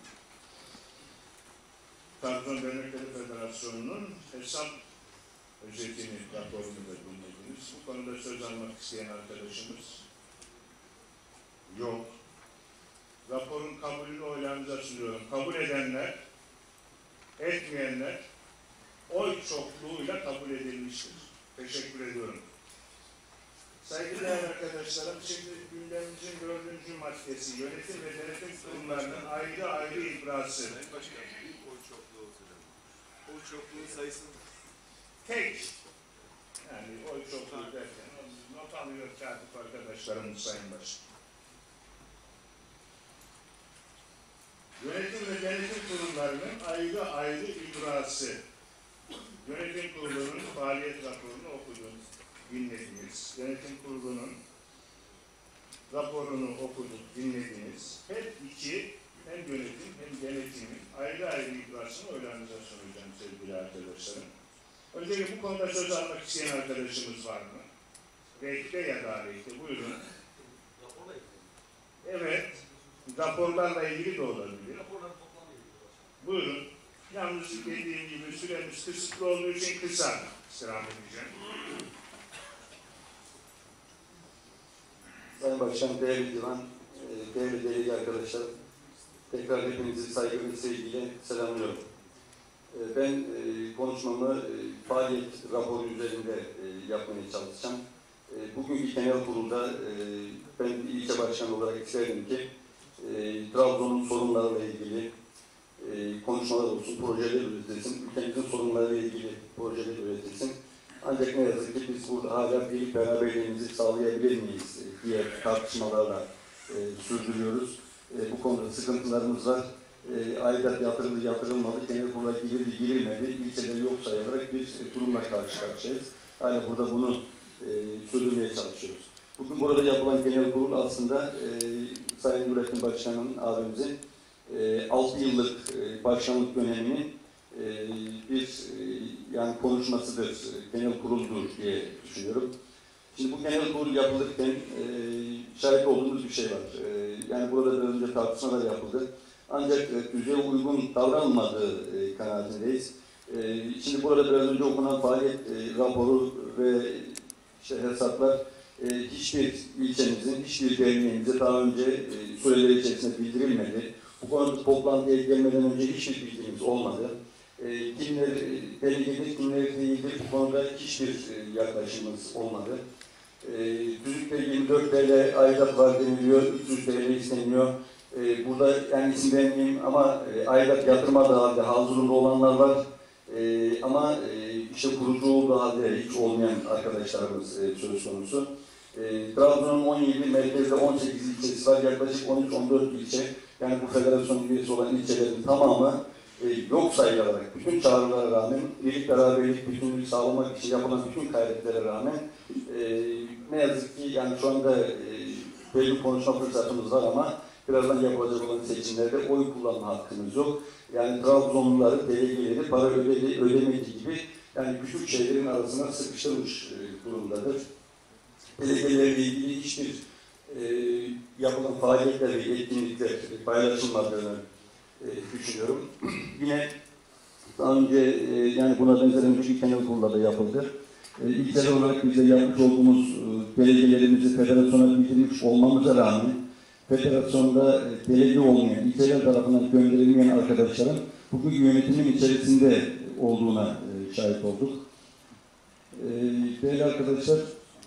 Trabzon Dernekleri Federasyonu'nun hesap özetini, raporunu da dinlediniz. Bu konuda söz almak isteyen arkadaşımız yok. Raporun kabulünü oylarınıza sunuyorum. Kabul edenler, etmeyenler oy çokluğuyla kabul edilmiştir. Teşekkür ediyorum. Saygıdeğer arkadaşlarım, şimdi gündemimizin 4. maddesi yönetim ve denetim kurumlarının ayrı ayrı ibrası. Sayın Başkan, oy çokluğu olsun. Oy çokluğu sayısını Tek, yani oy çokluğu derken not alıyor katip arkadaşlarımız Sayın Başkan. Yönetim ve denetim kurumlarının ayrı ayrı ibrası. Yönetim kurulunun faaliyet raporunu okudunuz, dinlediniz. Yönetim kurulunun raporunu okuduk, dinlediniz. Her iki, hem yönetim hem denetimin ayrı ayrı ibrasını oylarınıza sunacağım sevgili arkadaşlarım. Öncelikle bu konuda söz almak isteyen arkadaşımız var mı? Renkte ya da renkte, buyurun. Evet, raporlarla ilgili de olabilir. Buyurun. Yalnız dediğim gibi süremiz kısıtlı olduğu için kısa istirham edeceğim. Sayın Başkan, değerli divan, değerli arkadaşlar, tekrar hepinizi saygı ve sevgiyle selamlıyorum. Ben konuşmamı faaliyet raporu üzerinde yapmaya çalışacağım. Bugünkü genel kurulda ben ilçe başkanı olarak isterdim ki Trabzon'un sorunlarıyla ilgili konuşmalar olsun, projeler üretilsin, ülkemizin sorunlarıyla ilgili projeler üretilsin. Ancak ne yazık ki biz burada hala birlik beraberliğimizi sağlayabilir miyiz diye tartışmalarla sürdürüyoruz. Bu konuda sıkıntılarımız var. Aidat yatırıldı, yatırılmadı, genel kurula girildi, girilmedi, ilçeleri yok sayılarak bir durumla karşı karşıyayız. Hala burada bunu sürdürmeye çalışıyoruz. Bugün burada yapılan genel kurul aslında Sayın Nurettin Başkan'ın abimizin 6 yıllık başkanlık döneminin bir yani konuşmasıdır, genel kuruldur diye düşünüyorum. Şimdi bu genel kurul yapılırken şahit olduğumuz bir şey var. Yani burada biraz önce tartışmalar yapıldı. Ancak düzeye uygun davranmadığı kanaatindeyiz. Şimdi burada biraz önce okunan faaliyet raporu ve işte hesaplar hiçbir ilçemizin, hiçbir derneğimize daha önce süreleri içerisinde bildirilmedi. Bu konuda toplantıya gelmeden önce hiçbir bilgimiz olmadı. Kimleri delegedir, kimleri değildir, bu konuda hiçbir yaklaşımımız olmadı. Düzlükte 24 TL aidat var deniliyor, 300 TL isteniyor. Burada yani isim vermeyeyim ama aidat yatırmadığı halde hazırında olanlar var. Ama işte kurucu olduğu halde hiç olmayan arkadaşlarımız söz konusu. Trabzon'un 17 merkezde 18 ilçesi var, yaklaşık 13-14 ilçe. Yani bu federasyon üyesi olan ilçelerin tamamı yok sayılarak, bütün çağrılara rağmen, birlik beraberlik, bütünlüğü sağlamak için yapılan bütün gayretlere rağmen ne yazık ki yani şu anda belli konuşma fırsatımız var ama birazdan yapılacak olan seçimlerde oy kullanma hakkımız yok. Yani Trabzonluları, delegeleri para ödemediği gibi yani küçük şeylerin arasına sıkıştırmış durumdadır. Delegelerle ilgili hiçbir yapılan faaliyetler ve etkinlikler paylaşılmadığını düşünüyorum. Yine daha önce yani buna benzer önceki genel kurulda da yapıldı. İlçeler olarak bize yapmış olduğumuz belgelerimizi federasyona bildirmiş olmamıza rağmen federasyonda delege olmayan, ilçeler tarafından gönderilmeyen arkadaşların bugün yönetimin içerisinde olduğuna şahit olduk. Değerli arkadaşlar,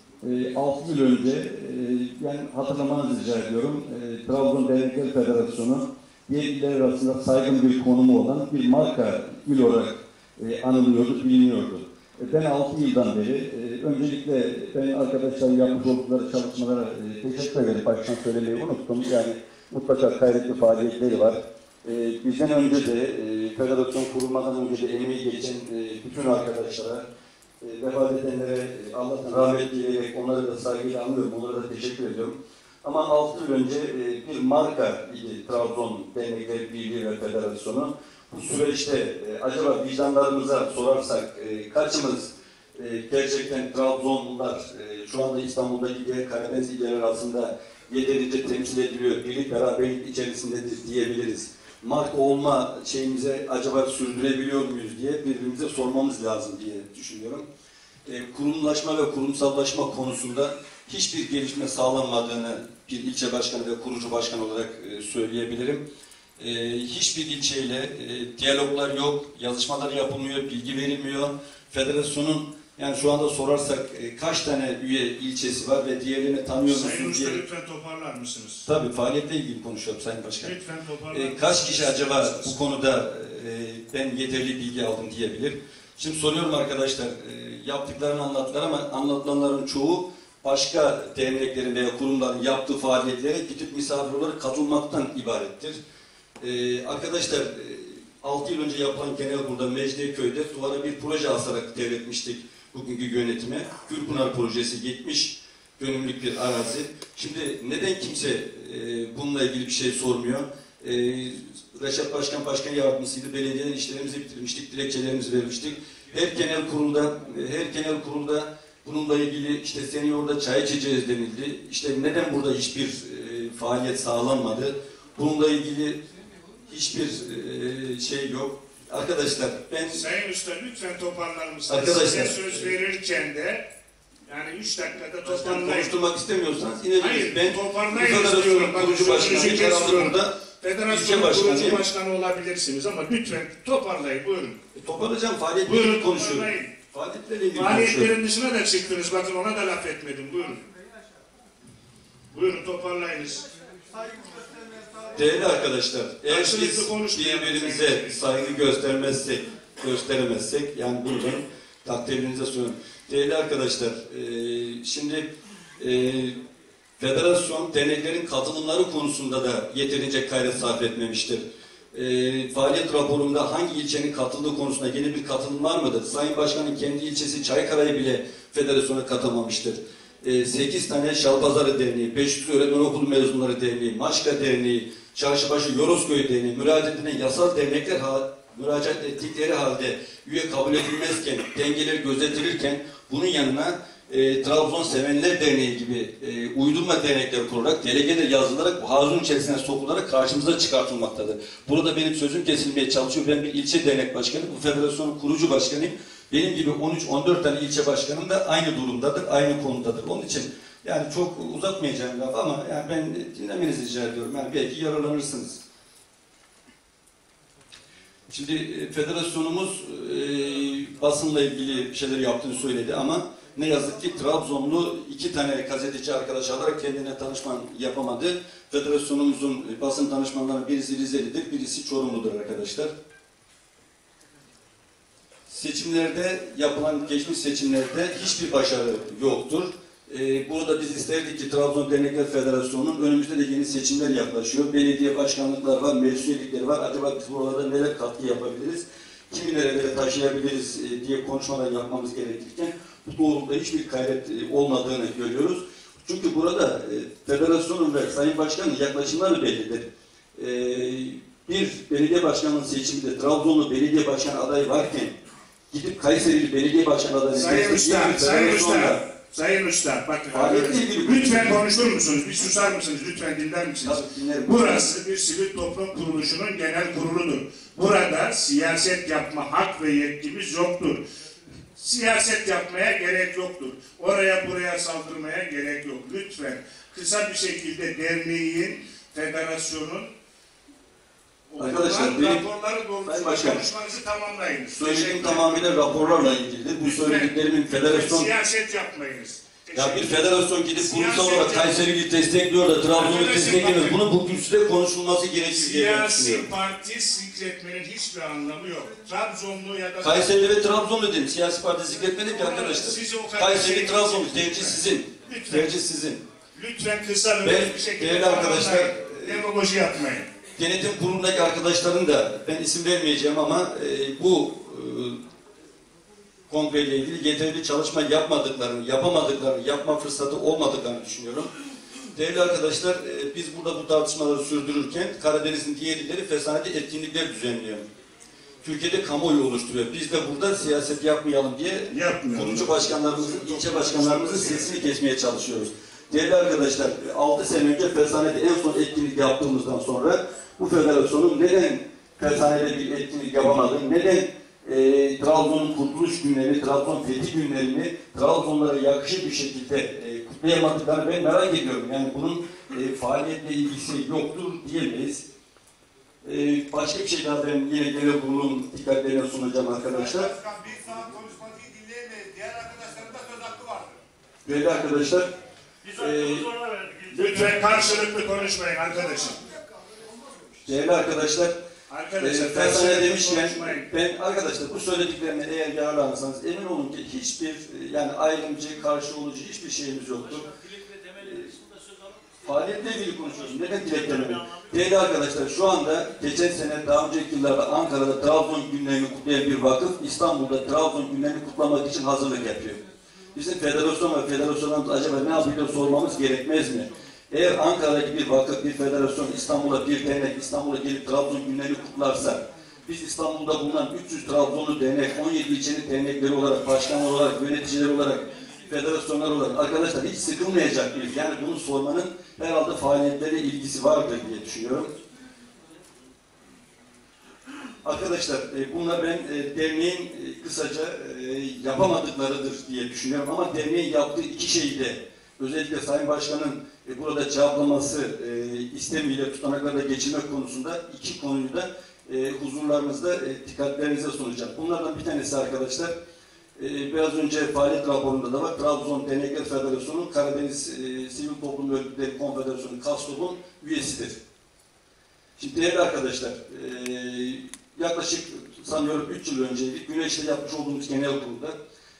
6 yıl önce, yani hatırlamanızı rica ediyorum, Trabzon Dernekler Federasyonu diğer iller arasında saygın bir konumu olan bir marka il olarak anılıyordu, biliniyordu. Ben 6 yıldan beri, öncelikle ben arkadaşların yapmış oldukları çalışmalara teşekkür ederim. Baştan söylemeyi unuttum. Yani mutlaka gayretli faaliyetleri var. Bizden önce de, federasyon kurulmadan önce de emeği geçen bütün arkadaşlara, vefat edenlere Allah'tan rahmet dileyerek onları da saygıyla anlıyorum. Onlara da teşekkür ediyorum. Ama 6 yıl önce bir marka idi Trabzon Dernekler Birliği ve Federasyonu. Bu süreçte acaba vicdanlarımıza sorarsak kaçımız gerçekten Trabzonlular şu anda İstanbul'daki diğer Karadeniz illeri arasında yeterince temsil ediliyor, birlik beraberlik içerisindedir diyebiliriz. Marka olma şeyimize acaba sürdürebiliyor muyuz diye birbirimize sormamız lazım diye düşünüyorum. Kurumlaşma ve kurumsallaşma konusunda hiçbir gelişme sağlanmadığını bir ilçe başkanı ve kurucu başkan olarak söyleyebilirim. Hiçbir ilçeyle diyaloglar yok, yazışmalar yapılmıyor, bilgi verilmiyor. Federasyonun yani şu anda sorarsak kaç tane üye ilçesi var ve diğerlerini tanıyor musunuz Sayın diye. Usta lütfen toparlar mısınız? Tabii faaliyetle ilgili konuşuyorum Sayın Başkan. Lütfen toparlar Kaç kişi acaba bu konuda ben yeterli bilgi aldım diyebilir. Şimdi soruyorum arkadaşlar, yaptıklarını anlattılar ama anlatılanların çoğu başka derneklerin veya kurumların yaptığı faaliyetlere gidip misafir olarak katılmaktan ibarettir. Arkadaşlar 6 yıl önce yapılan genel kurulda Mecidiyeköy'de duvara bir proje asarak devretmiştik bugünkü yönetime. Gülpınar projesi 70 dönümlük bir arazi. Şimdi neden kimse bununla ilgili bir şey sormuyor? Reşat Başkan başkan yardımcısıydı. Belediyenin işlerimizi bitirmiştik, dilekçelerimizi vermiştik. Her genel kurulda bununla ilgili işte seni orada çay içeceğiz denildi. İşte neden burada hiçbir faaliyet sağlanmadı? Bununla ilgili hiçbir şey yok. Arkadaşlar ben... Sayın Usta lütfen toparlar mısınız? Arkadaşlar, size söz verirken de yani 3 dakikada toparlayın. Konuşturmak istemiyorsanız yine hayır, ben toparlayın istiyorum. kurucu başkanı, Federasyonun kurucu başkanı olabilirsiniz ama lütfen toparlayın, buyurun. Toparlayacağım, faaliyetleri konuşuyorum. Faaliyetlerin dışına da çıktınız, bakın ona da laf etmedim, buyurun. Buyurun toparlayınız. Değerli arkadaşlar, eğer biz birbirimize saygı gösteremezsek, yani buradan takdirinize sunuyorum. Değerli arkadaşlar, şimdi federasyon derneklerin katılımları konusunda da yeterince gayret sarf etmemiştir. Faaliyet raporunda hangi ilçenin katıldığı konusunda yeni bir katılım var mıdır? Sayın Başkan'ın kendi ilçesi Çaykara'yı bile federasyona katılmamıştır. 8 tane Şalpazarı Derneği, 500 Öğretmen Okulu Mezunları Derneği, Maşka Derneği, Çarşıbaşı Yorosköy Derneği, müracaat edilen yasal dernekler müracaat ettikleri halde üye kabul edilmezken, dengeler gözetilirken bunun yanına Trabzon Sevenler Derneği gibi uydurma dernekler kurularak, delegeler yazılarak bu havuzun içerisine sokularak karşımıza çıkartılmaktadır. Burada benim sözüm kesilmeye çalışıyor. Ben bir ilçe dernek başkanı, bu federasyonun kurucu başkanıyım. Benim gibi 13-14 tane ilçe başkanım da aynı durumdadır, aynı konudadır. Onun için yani çok uzatmayacağım laf ama yani ben dinlemenizi rica ediyorum. Yani belki yararlanırsınız. Şimdi federasyonumuz basınla ilgili bir şeyler yaptığını söyledi ama ne yazık ki Trabzonlu 2 tane gazeteci arkadaş alarak kendine danışman yapamadı. Federasyonumuzun basın danışmanlarından birisi Rizeli'dir, birisi Çorumlu'dur arkadaşlar. Seçimlerde yapılan geçmiş seçimlerde hiçbir başarı yoktur. Burada biz isterdik ki Trabzon Dernekler Federasyonu'nun önümüzde de yeni seçimler yaklaşıyor. Belediye başkanlıkları var, meclis üyelikleri var. Acaba biz buralarda neler katkı yapabiliriz? Kimi nerelere taşıyabiliriz diye konuşmalar yapmamız gerekirken bu doğrultuda hiçbir gayret olmadığını görüyoruz. Çünkü burada federasyonun ve Sayın Başkan'ın yaklaşımları bellidir. Bir belediye başkanının seçiminde Trabzonlu belediye başkanı adayı varken gidip Kayseri'li belediye başkanı adayı Sayın Usta, bakın lütfen konuşur musunuz? Bir susar mısınız? Lütfen dinler misiniz? Burası bir sivil toplum kuruluşunun genel kuruludur. Burada siyaset yapma hak ve yetkimiz yoktur. Siyaset yapmaya gerek yoktur. Oraya buraya saldırmaya gerek yok. Lütfen kısa bir şekilde derneğin, federasyonun arkadaşlar raporları doğrultusunda konuşmanızı tamamlayınız. Söylediğim tamamıyla raporlarla ilgilidir. Bu söylediklerimin federasyon... Siyaset yapmayınız. Ya bir federasyon gidip kurumsal olarak Kayseri'yi destekliyor da Trabzon'u desteklemiyor. Bunun bu kürsüde konuşulması gerekir diye düşünüyorum. Siyasi parti zikretmenin hiçbir anlamı yok. Trabzonlu ya da... Kayseri ve Trabzonlu dedim. Siyasi parti zikretmedik ki arkadaşlar. Kayseri, Trabzonlu. Tercih sizin. Tercih sizin. Lütfen kısa ve bir şekilde... Değerli arkadaşlar... Demagoji yapmayın. Denetim kurulundaki arkadaşların da, ben isim vermeyeceğim ama bu kongreyle ilgili yeterli çalışma yapamadıklarını, yapma fırsatı olmadıklarını düşünüyorum. Değerli arkadaşlar, biz burada bu tartışmaları sürdürürken Karadeniz'in diğer illeri fesaneti etkinlikler düzenliyor. Türkiye'de kamuoyu oluşturuyor. Biz de burada siyaset yapmayalım diye kurucu başkanlarımızın, ilçe başkanlarımızın sesini kesmeye çalışıyoruz. Değerli arkadaşlar, 6 sene önce Fesane'de en son etkinlik yaptığımızdan sonra bu federasyonun neden Fesane'de bir etkinlik yapamadığını, neden Trabzon'un kurtuluş günlerini, Trabzon fethi günlerini Trabzonlara yakışır bir şekilde kutlayamadıklarını ben merak ediyorum. Yani bunun faaliyetle ilgisi yoktur diyemeyiz. Başka bir şey daha ben yine genel kurulun dikkatlerine sunacağım arkadaşlar. Başkan bir saat konuşmayı dinleyemeyiz. Diğer arkadaşların da söz hakkı vardır. Değerli arkadaşlar, lütfen karşılıklı konuşmayın arkadaşım. Değerli arkadaşlar, Arkadaşlar, sana demişken ben arkadaşlar bu söylediklerine eğer yararlanırsanız emin olun ki hiçbir yani ayrımcı, karşı olucu hiçbir şeyimiz yoktur. Faaliyetle ilgili konuşuyoruz. Neden dileklememek? Değerli arkadaşlar, şu anda geçen sene daha önceki yıllarda Ankara'da Trabzon günlerini kutlayan bir vakıf İstanbul'da Trabzon günlerini kutlamak için hazırlık yapıyor. Bizim federasyon ve federasyonlarımız acaba ne yapıyor sormamız gerekmez mi? Eğer Ankara'daki bir vakıf, bir federasyon, İstanbul'a bir dernek, İstanbul'a gelip Trabzon günlerini kutlarsa, biz İstanbul'da bulunan 300 Trabzonlu dernek, 17 ilçenin dernekleri olarak, başkanlar olarak, yöneticiler olarak, federasyonlar olarak arkadaşlar hiç sıkılmayacak mıyız? Yani bunu sormanın herhalde faaliyetlere ilgisi vardır diye düşünüyorum. Arkadaşlar bunlar ben derneğin kısaca yapamadıklarıdır diye düşünüyorum ama derneğin yaptığı iki şeyi de özellikle Sayın Başkan'ın burada cevaplaması istemiyle tutanaklarda geçirmek konusunda iki konuyu da huzurlarınızda dikkatlerinize sunacağım. Bunlardan bir tanesi arkadaşlar biraz önce faaliyet raporunda da var. Trabzon Dernekler Federasyonu Karadeniz Sivil Toplum Örgütleri Konfederasyonu KASTOB'un üyesidir. Şimdi değerli arkadaşlar yaklaşık sanıyorum 3 yıl önceydi. Güneş'te yapmış olduğumuz genel kurulda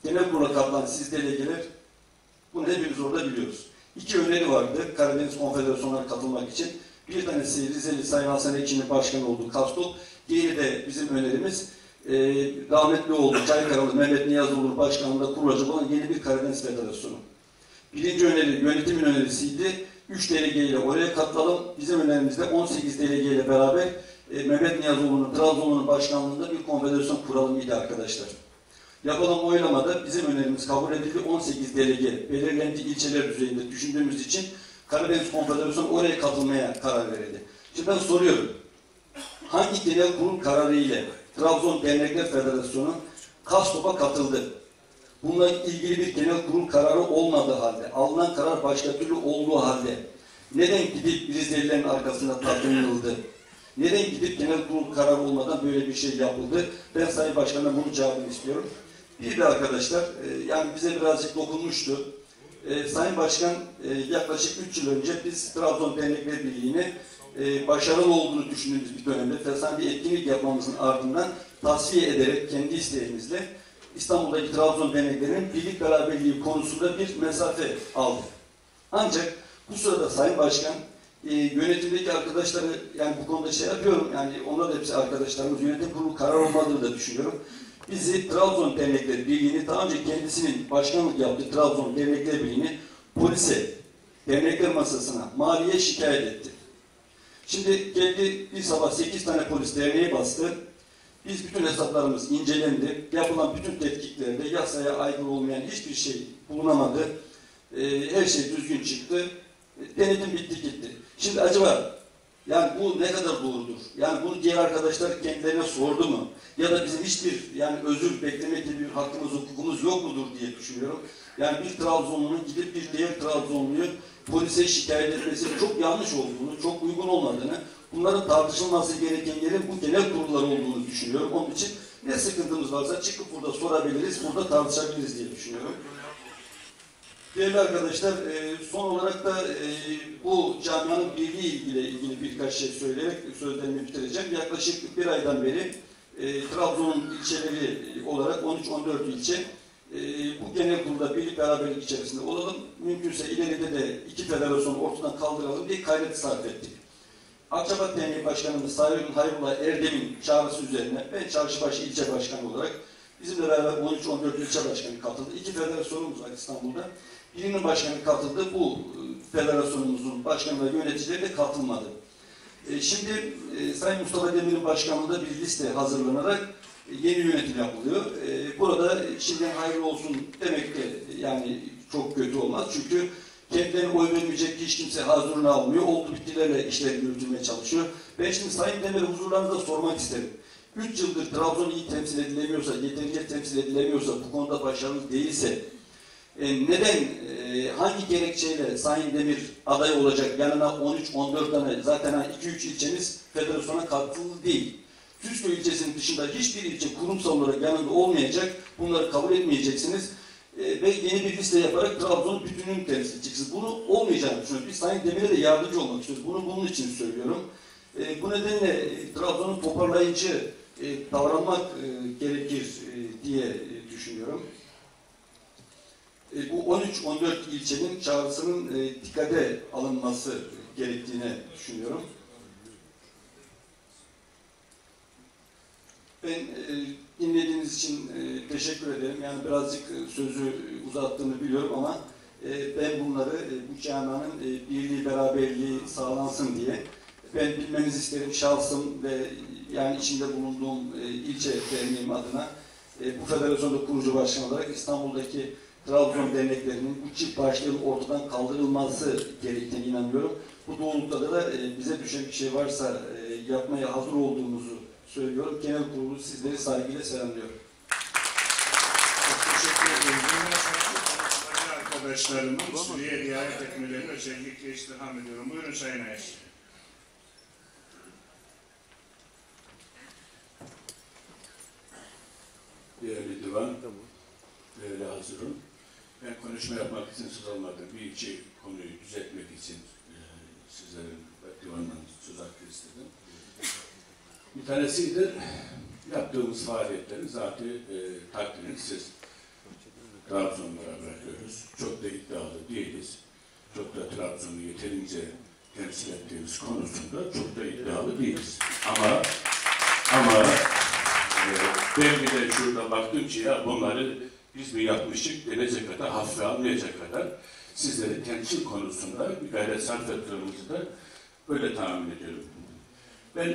genel kurula katılan siz delegeler, bunu hepimiz orada biliyoruz. 2 öneri vardı Karadeniz Konfederasyonu'na katılmak için. Bir tanesi Rizeli Sayın Hasan Ekşi'nin başkanı olduğu Kastop. Diğeri de bizim önerimiz rahmetli oldu Çaykaralı Mehmet Niyazoğlu başkanlığında kurulacak olan yeni bir Karadeniz Federasyonu. Birinci öneri yönetimin önerisiydi. 3 delegeyle oraya katılalım. Bizim önerimizde 18 delegeyle beraber Mehmet Niyazoğlu'nun Trabzon'un başkanlığında bir konfederasyon kuralım idi arkadaşlar. Yapılan oylamada bizim önerimiz kabul edildi. 18 delege belirlendi ilçeler düzeyinde düşündüğümüz için Karadeniz Konfederasyonu oraya katılmaya karar verildi. Şimdi ben soruyorum. Hangi genel kurul kararı ile Trabzon Dernekler Federasyonu Kastop'a katıldı? Bununla ilgili bir genel kurul kararı olmadığı halde, alınan karar başka türlü olduğu halde neden gidip Rizelilerin arkasında tartışıldı? Neden gidip genel kurul kararı olmadan böyle bir şey yapıldı? Ben Sayın Başkan'dan bunun cevabını istiyorum. Bir de arkadaşlar, yani bize birazcık dokunmuştu. Sayın Başkan yaklaşık 3 yıl önce biz Trabzon Dernekler Birliği'ni başarılı olduğunu düşündüğümüz bir dönemde fesani bir etkinlik yapmamızın ardından tasfiye ederek kendi isteğimizle İstanbul'daki Trabzon derneklerinin birlik beraberliği konusunda bir mesafe aldı. Ancak bu sırada Sayın Başkan yönetimdeki arkadaşları yani bu konuda şey yapıyorum yani onlar da hepsi arkadaşlarımız yönetim kurulu karar olmadığını da düşünüyorum. Bizi Trabzon Dernekleri Birliği'ni daha önce kendisinin başkanlık yaptığı Trabzon Dernekleri Birliği'ni polise, dernekler masasına, maliye şikayet etti. Şimdi geldi bir sabah 8 tane polis derneğe bastı. Biz bütün hesaplarımız incelendi. Yapılan bütün tetkiklerde yasaya aykırı olmayan hiçbir şey bulunamadı. Her şey düzgün çıktı. Denetim bitti gitti. Şimdi acaba yani bu ne kadar doğrudur? Yani bunu diğer arkadaşlar kendilerine sordu mu? Ya da bizim hiçbir yani özür beklemek gibi bir hakkımız, hukukumuz yok mudur diye düşünüyorum. Yani bir Trabzonlu'nun gidip bir diğer Trabzonlu'yu polise şikayet etmesi çok yanlış olduğunu, çok uygun olmadığını, bunların tartışılması gereken yerin bu genel kurullar olduğunu düşünüyorum. Onun için ne sıkıntımız varsa çıkıp burada sorabiliriz, burada tartışabiliriz diye düşünüyorum. Değerli arkadaşlar, son olarak da bu camianın birliği ilgili birkaç şey söyleyerek sözlerimi bitireceğim. Yaklaşık bir aydan beri Trabzon'un ilçeleri olarak 13-14 ilçe bu genel kurulda birlik beraberlik içerisinde olalım. Mümkünse ileride de 2 federasyonu ortadan kaldıralım diye gayret sarf ettik. Akçabat Derneği Başkanımız Sayın Hayrullah Erdem'in çağrısı üzerine ben Çarşıbaşı ilçe başkanı olarak bizimle beraber 13-14 ilçe başkanı katıldı. 2 federasyonumuz var İstanbul'da. Birinin başkanı katıldı. Bu federasyonumuzun başkanı ve yöneticileri de katılmadı. Şimdi Sayın Mustafa Demir'in başkanlığında bir liste hazırlanarak yeni yönetim yapılıyor. Burada şimdiden hayırlı olsun demek de yani çok kötü olmaz. Çünkü kendilerine oy vermeyecek hiç kimse hazırını almıyor. Oldu bittilerle işleri yürütülmeye çalışıyor. Ben şimdi Sayın Demir'e huzurlarınızda sormak isterim. 3 yıldır Trabzon iyi temsil edilemiyorsa, yeterince temsil edilemiyorsa, bu konuda başarılı değilse neden, hangi gerekçeyle Sayın Demir aday olacak? Yanına 13-14 tane zaten 2-3 ilçemiz federasyona katıldı değil. Tüzköy ilçesinin dışında hiçbir ilçe kurumsal olarak yanında olmayacak. Bunları kabul etmeyeceksiniz. Ve yeni bir liste yaparak Trabzon'un bütününü temsil edeceksiniz. Bunu olmayacağını düşünüyoruz. Biz Sayın Demir'e de yardımcı olmak istiyoruz. Bunu bunun için söylüyorum. Bu nedenle Trabzon'un toparlayıcı davranmak gerekir diye düşünüyorum. Bu 13-14 ilçenin çağrısının dikkate alınması gerektiğini düşünüyorum. Ben dinlediğiniz için teşekkür ederim. Yani birazcık sözü uzattığını biliyorum ama ben bunları bu camianın birliği, beraberliği sağlansın diye ben bilmenizi isterim şahsım ve yani içinde bulunduğum ilçe derneğim adına bu federasyonda kurucu başkan olarak İstanbul'daki Trabzon derneklerinin bu çift başlığın ortadan kaldırılması gerektiğine inanıyorum. Bu doğrultuda da bize düşen bir şey varsa yapmaya hazır olduğumuzu söylüyorum. Genel kurulu sizleri saygıyla selamlıyorum. Çok teşekkür ederim. Arkadaşlarımın süreye riayet etmelerini özellikle istirham ediyorum. Buyurun Sayın Ayas. Değerli divan, değerli hazırım. Ben konuşma yapmak için söz almadım. Bir iki konuyu düzeltmek için sizlerin divandan söz hakkı istedim. Bir tanesiydi yaptığımız faaliyetlerin zaten takdirini siz. Trabzonlara bırakıyoruz. Çok da iddialı değiliz. Çok da Trabzon'u yeterince temsil ettiğimiz konusunda çok da iddialı değiliz. Ama ben bir de şurada baktım ki ya bunları biz mi yapmıştık denecek kadar, hafife almayacak kadar sizleri temsil konusunda bir gayret sarf ettiğimizi de öyle tahmin ediyorum. Ben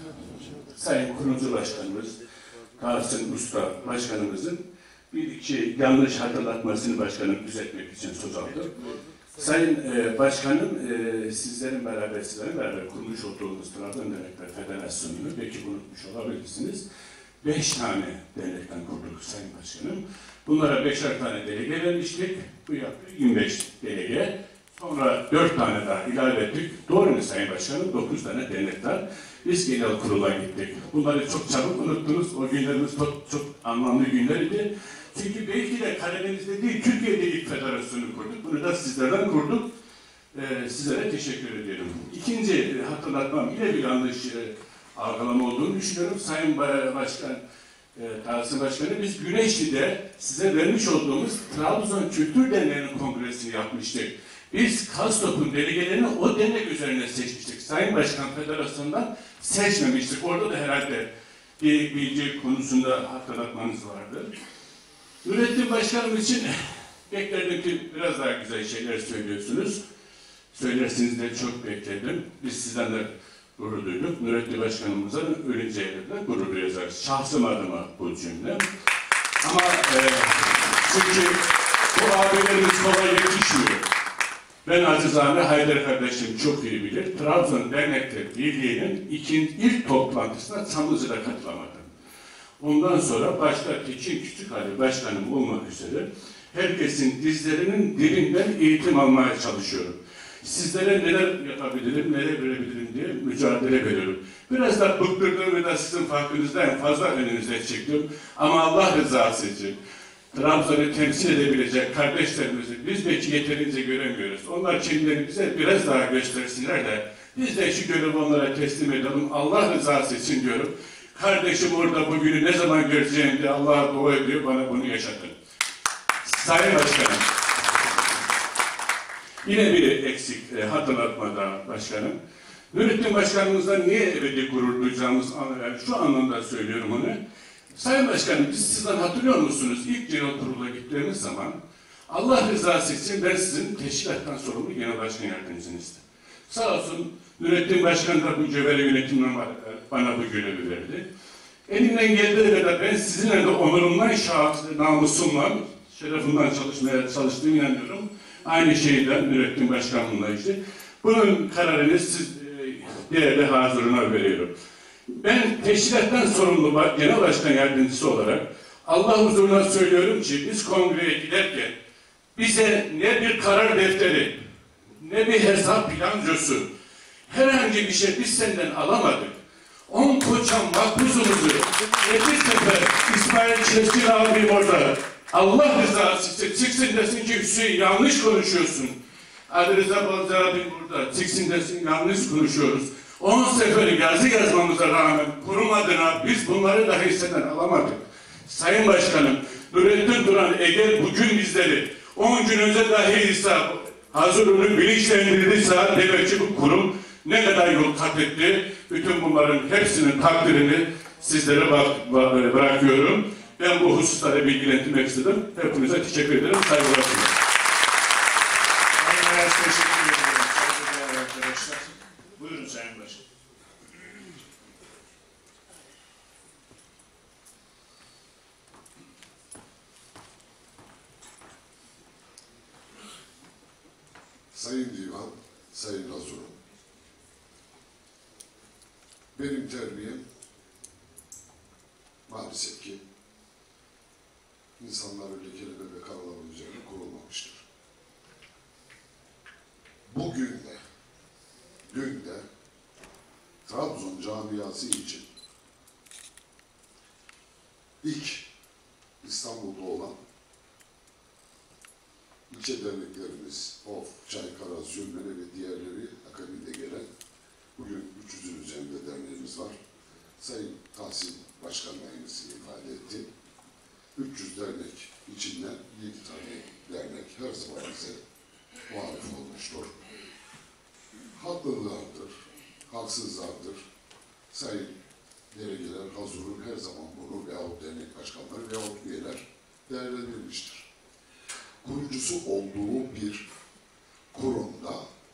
Sayın Kurucu Başkanımız, Tahsin Usta Başkanımızın bir iki yanlış hatırlatmasını başkanım düzeltmek için söz aldım. Sayın Başkanım, sizlerin beraber kurmuş olduğumuz Trabzon Dernekler Federasyonu'nu belki unutmuş olabilirsiniz. 5 tane dernekten kurduk Sayın Başkanım. Bunlara 5'er tane delege vermiştik. Bu yaptı 25 delege. Sonra 4 tane daha ilave ettik. Doğru mu Sayın Başkanım? 9 tane dernekten biz genel kurula gittik. Bunları çok çabuk unuttunuz. O günlerimiz çok anlamlı günlerdi. Çünkü belki de Karadeniz'de değil, Türkiye'de ilk federasyonu kurduk. Bunu da sizlerden kurduk. Sizlere teşekkür ediyorum. İkinci hatırlatmam yine bir yanlış algılama olduğunu düşünüyorum. Sayın Başkan, Tahsin Başkanı, biz Güneşli'de size vermiş olduğumuz Trabzon Kültür Derneği'nin kongresini yapmıştık. Biz Kastop'un delegelerini o dernek üzerine seçmiştik. Sayın Başkan Federasyon'dan seçmemiştik. Orada da herhalde bir bilgi konusunda hatırlatmanız vardır. Nurettin Başkanım için beklerdim ki biraz daha güzel şeyler söylüyorsunuz. Söylersiniz de çok bekledim. Biz sizden de gurur duyduk. Nurettin Başkanımıza ölünceye kadar gurur duyacağız. Şahsım adıma bu cümle. Ama çünkü bu abilerimiz kolay yetişmiyor. Ben acizane Haydar kardeşim çok iyi bilir. Trabzon Dernekler Birliği'nin ilk toplantısına Çamlıca'da katılamadım. Ondan sonra başta Tekin Küçükali Başkanım olmak üzere herkesin dizlerinin dibinden eğitim almaya çalışıyorum. Sizlere neler yapabilirim, neler verebilirim diye mücadele veriyorum. Biraz da bıktırdığımı da sizin farkınızdayım, fazla önünüze çıktım. Ama Allah rızası için Trabzon'u temsil edebilecek kardeşlerimizi biz belki yeterince göremiyoruz. Onlar kendilerini bize biraz daha göstersinler de biz de şu görevi onlara teslim edelim. Allah rızası için diyorum. Kardeşim orada bugünü ne zaman göreceğim diye Allah'a dua ediyor, bana bunu yaşatın. Sayın Başkanım, yine bir eksik hatırlatmada başkanım. Nurettin Başkanımızdan niye ebedi gurur duyacağımız şu anlamda söylüyorum onu. Sayın Başkanım, biz sizden hatırlıyor musunuz? İlk genel kurula gittiğimiz zaman Allah rızası için ben sizin teşkilattan sorumlu genel başkan yardımcınızdım. Sağ olsun Nurettin Başkan da bu görevi yönetimden bana bu görevi verdi. Elimden geldiği kadar ben sizinle de onurumdan, namusumla, şerefimden çalışmaya çalıştığımı inanıyorum. Aynı şeyden Nurettin Başkanımla işte. Bunun kararını siz değerli hazırına veriyorum. Ben teşkilattan sorumlu genel başkan yardımcısı olarak Allah huzuruna söylüyorum ki biz kongreye giderken bize ne bir karar defteri, ne bir hesap bilancosu, herhangi bir şey biz senden alamadık. 10 koçan makbuzumuzu 7 sefer İsmail Çeşkin abim orada Allah rızası için çıksın desin ki Hüseyin yanlış konuşuyorsun. Ali Rıza Balcı abim burada çıksın desin yanlış konuşuyoruz. 10 sefer yazı yazmamıza rağmen kurum adına biz bunları dahi senden alamadık. Sayın Başkanım, Nurettin Duran eğer bugün bizleri 10 gün önce dahi ise hazır onu bilinçlendirdiyse demek ki bu kurum ne kadar yol kat etti. Bütün bunların hepsinin takdirini sizlere bırakıyorum. Ben bu hususları bilgilendirmek istedim. Hepinize teşekkür ederim. Saygılar sunuyorum. Teşekkür ederim. Saygıdeğer arkadaşlar. Buyurun Sayın Başkan. Sayın Divan, Sayın Hazırım. Benim terbiyem maalesef ki insanlar öyle kelime ve kavramın üzerine kurulmamıştır. Bugün de, dün de Trabzon camiası için ilk İstanbul'da olan ilçe derneklerimiz, Of, Çaykara, Sürmene ve diğerleri akabinde gelen bugün 300'ün üzerinde derneğimiz var. Sayın Tahsin Başkan da aynısını ifade etti. 300 dernek içinden 7 tane dernek her zaman bize muhalif olmuştur. Haklılardır, haksızlardır. Sayın delegeler, Hazur'un her zaman bunu veyahut dernek başkanları veyahut üyeler değerlendirmiştir. Kurucusu olduğu bir kurumda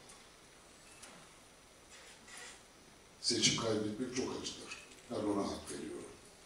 seçim kaybetmek çok acıdır. Ben ona hak veriyorum.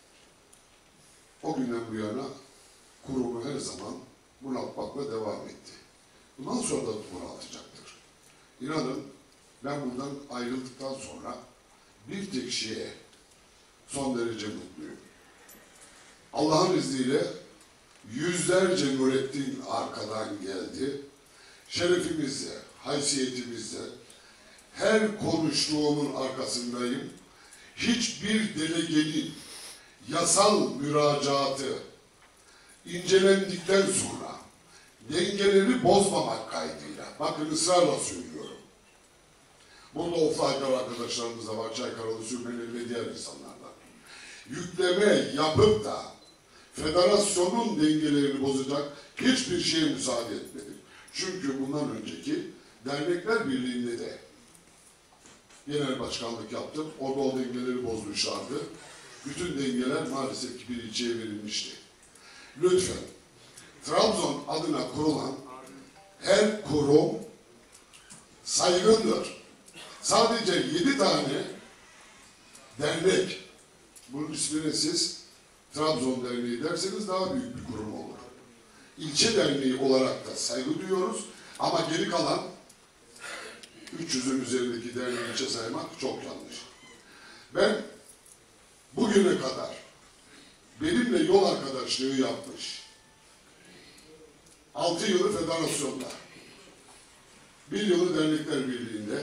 O günden bu yana kurumu her zaman bunaltmakla devam etti. Bundan sonra da bunaltacaktır. İnanın ben buradan ayrıldıktan sonra bir tek şeye son derece mutluyum. Allah'ın izniyle yüzlerce Nurettin arkadan geldi. Şerefimizle, haysiyetimizle her konuştuğumun arkasındayım. Hiçbir delegenin yasal müracaatı incelendikten sonra dengeleri bozmamak kaydıyla, bakın ısrarla söylüyorum. Burada offline'lar arkadaşlarımız da var, Çaykaralı, Sürmeli ve diğer insanlardan. Yükleme yapıp da federasyonun dengelerini bozacak hiçbir şeye müsaade etmedik. Çünkü bundan önceki Dernekler Birliği'nde de genel başkanlık yaptım. Orada o dengeleri bozmuşlardı. Bütün dengeler maalesef ki bir ilçeye verilmişti. Lütfen Trabzon adına kurulan her kurum saygındır. Sadece 7 tane dernek, bunun ismini siz Trabzon Derneği derseniz daha büyük bir kurum olur. İlçe derneği olarak da saygı duyuyoruz ama geri kalan 300'ün üzerindeki derneği ilçe saymak çok yanlış. Ben bugüne kadar benimle yol arkadaşlığı yapmış, 6 yılı federasyonda, 1 yılı Dernekler Birliği'nde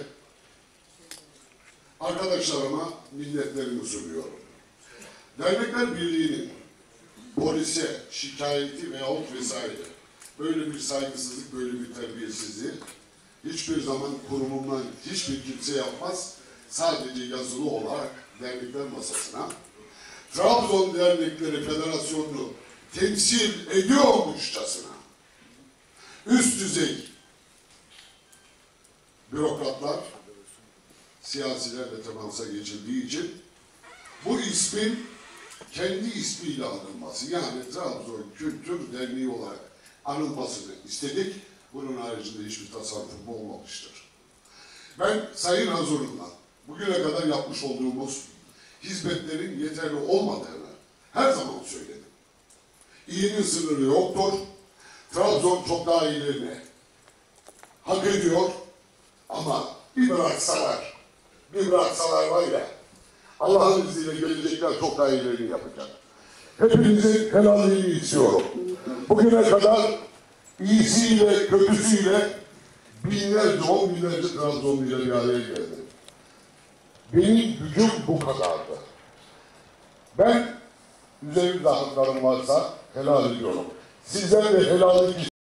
arkadaşlarıma minnetlerimi sunuyorum. Dernekler Birliği'nin polise şikayeti veyahut vesaire böyle bir saygısızlık, böyle bir terbiyesizliği hiçbir zaman kurumumdan hiçbir kimse yapmaz. Sadece yazılı olarak dernekler masasına Trabzon Dernekleri Federasyonu'nu temsil ediyormuşçasına üst düzey bürokratlar, siyasilerle temasa geçildiği için bu ismin kendi ismiyle anılması, yani Trabzon Kültür Derneği olarak anılmasını istedik. Bunun haricinde hiçbir tasarrufum olmamıştır. Ben Sayın Hazur'la bugüne kadar yapmış olduğumuz hizmetlerin yeterli olmadığını her zaman söyledim. İyinin sınırı yoktur. Trabzon çok daha iyilerini hak ediyor ama bir bıraksalar var ya, Allah'ın izniyle gelecekler çok daha iyilerini yapacak. Hepinizin helalliğini istiyorum. Bugüne kadar iyisiyle, kötüsüyle binlerce, 10 binlerce Trabzonlu'yla bir araya geldim. Benim gücüm bu kadardı. Ben üzerimde haklarım varsa helal ediyorum. Sizden de helallik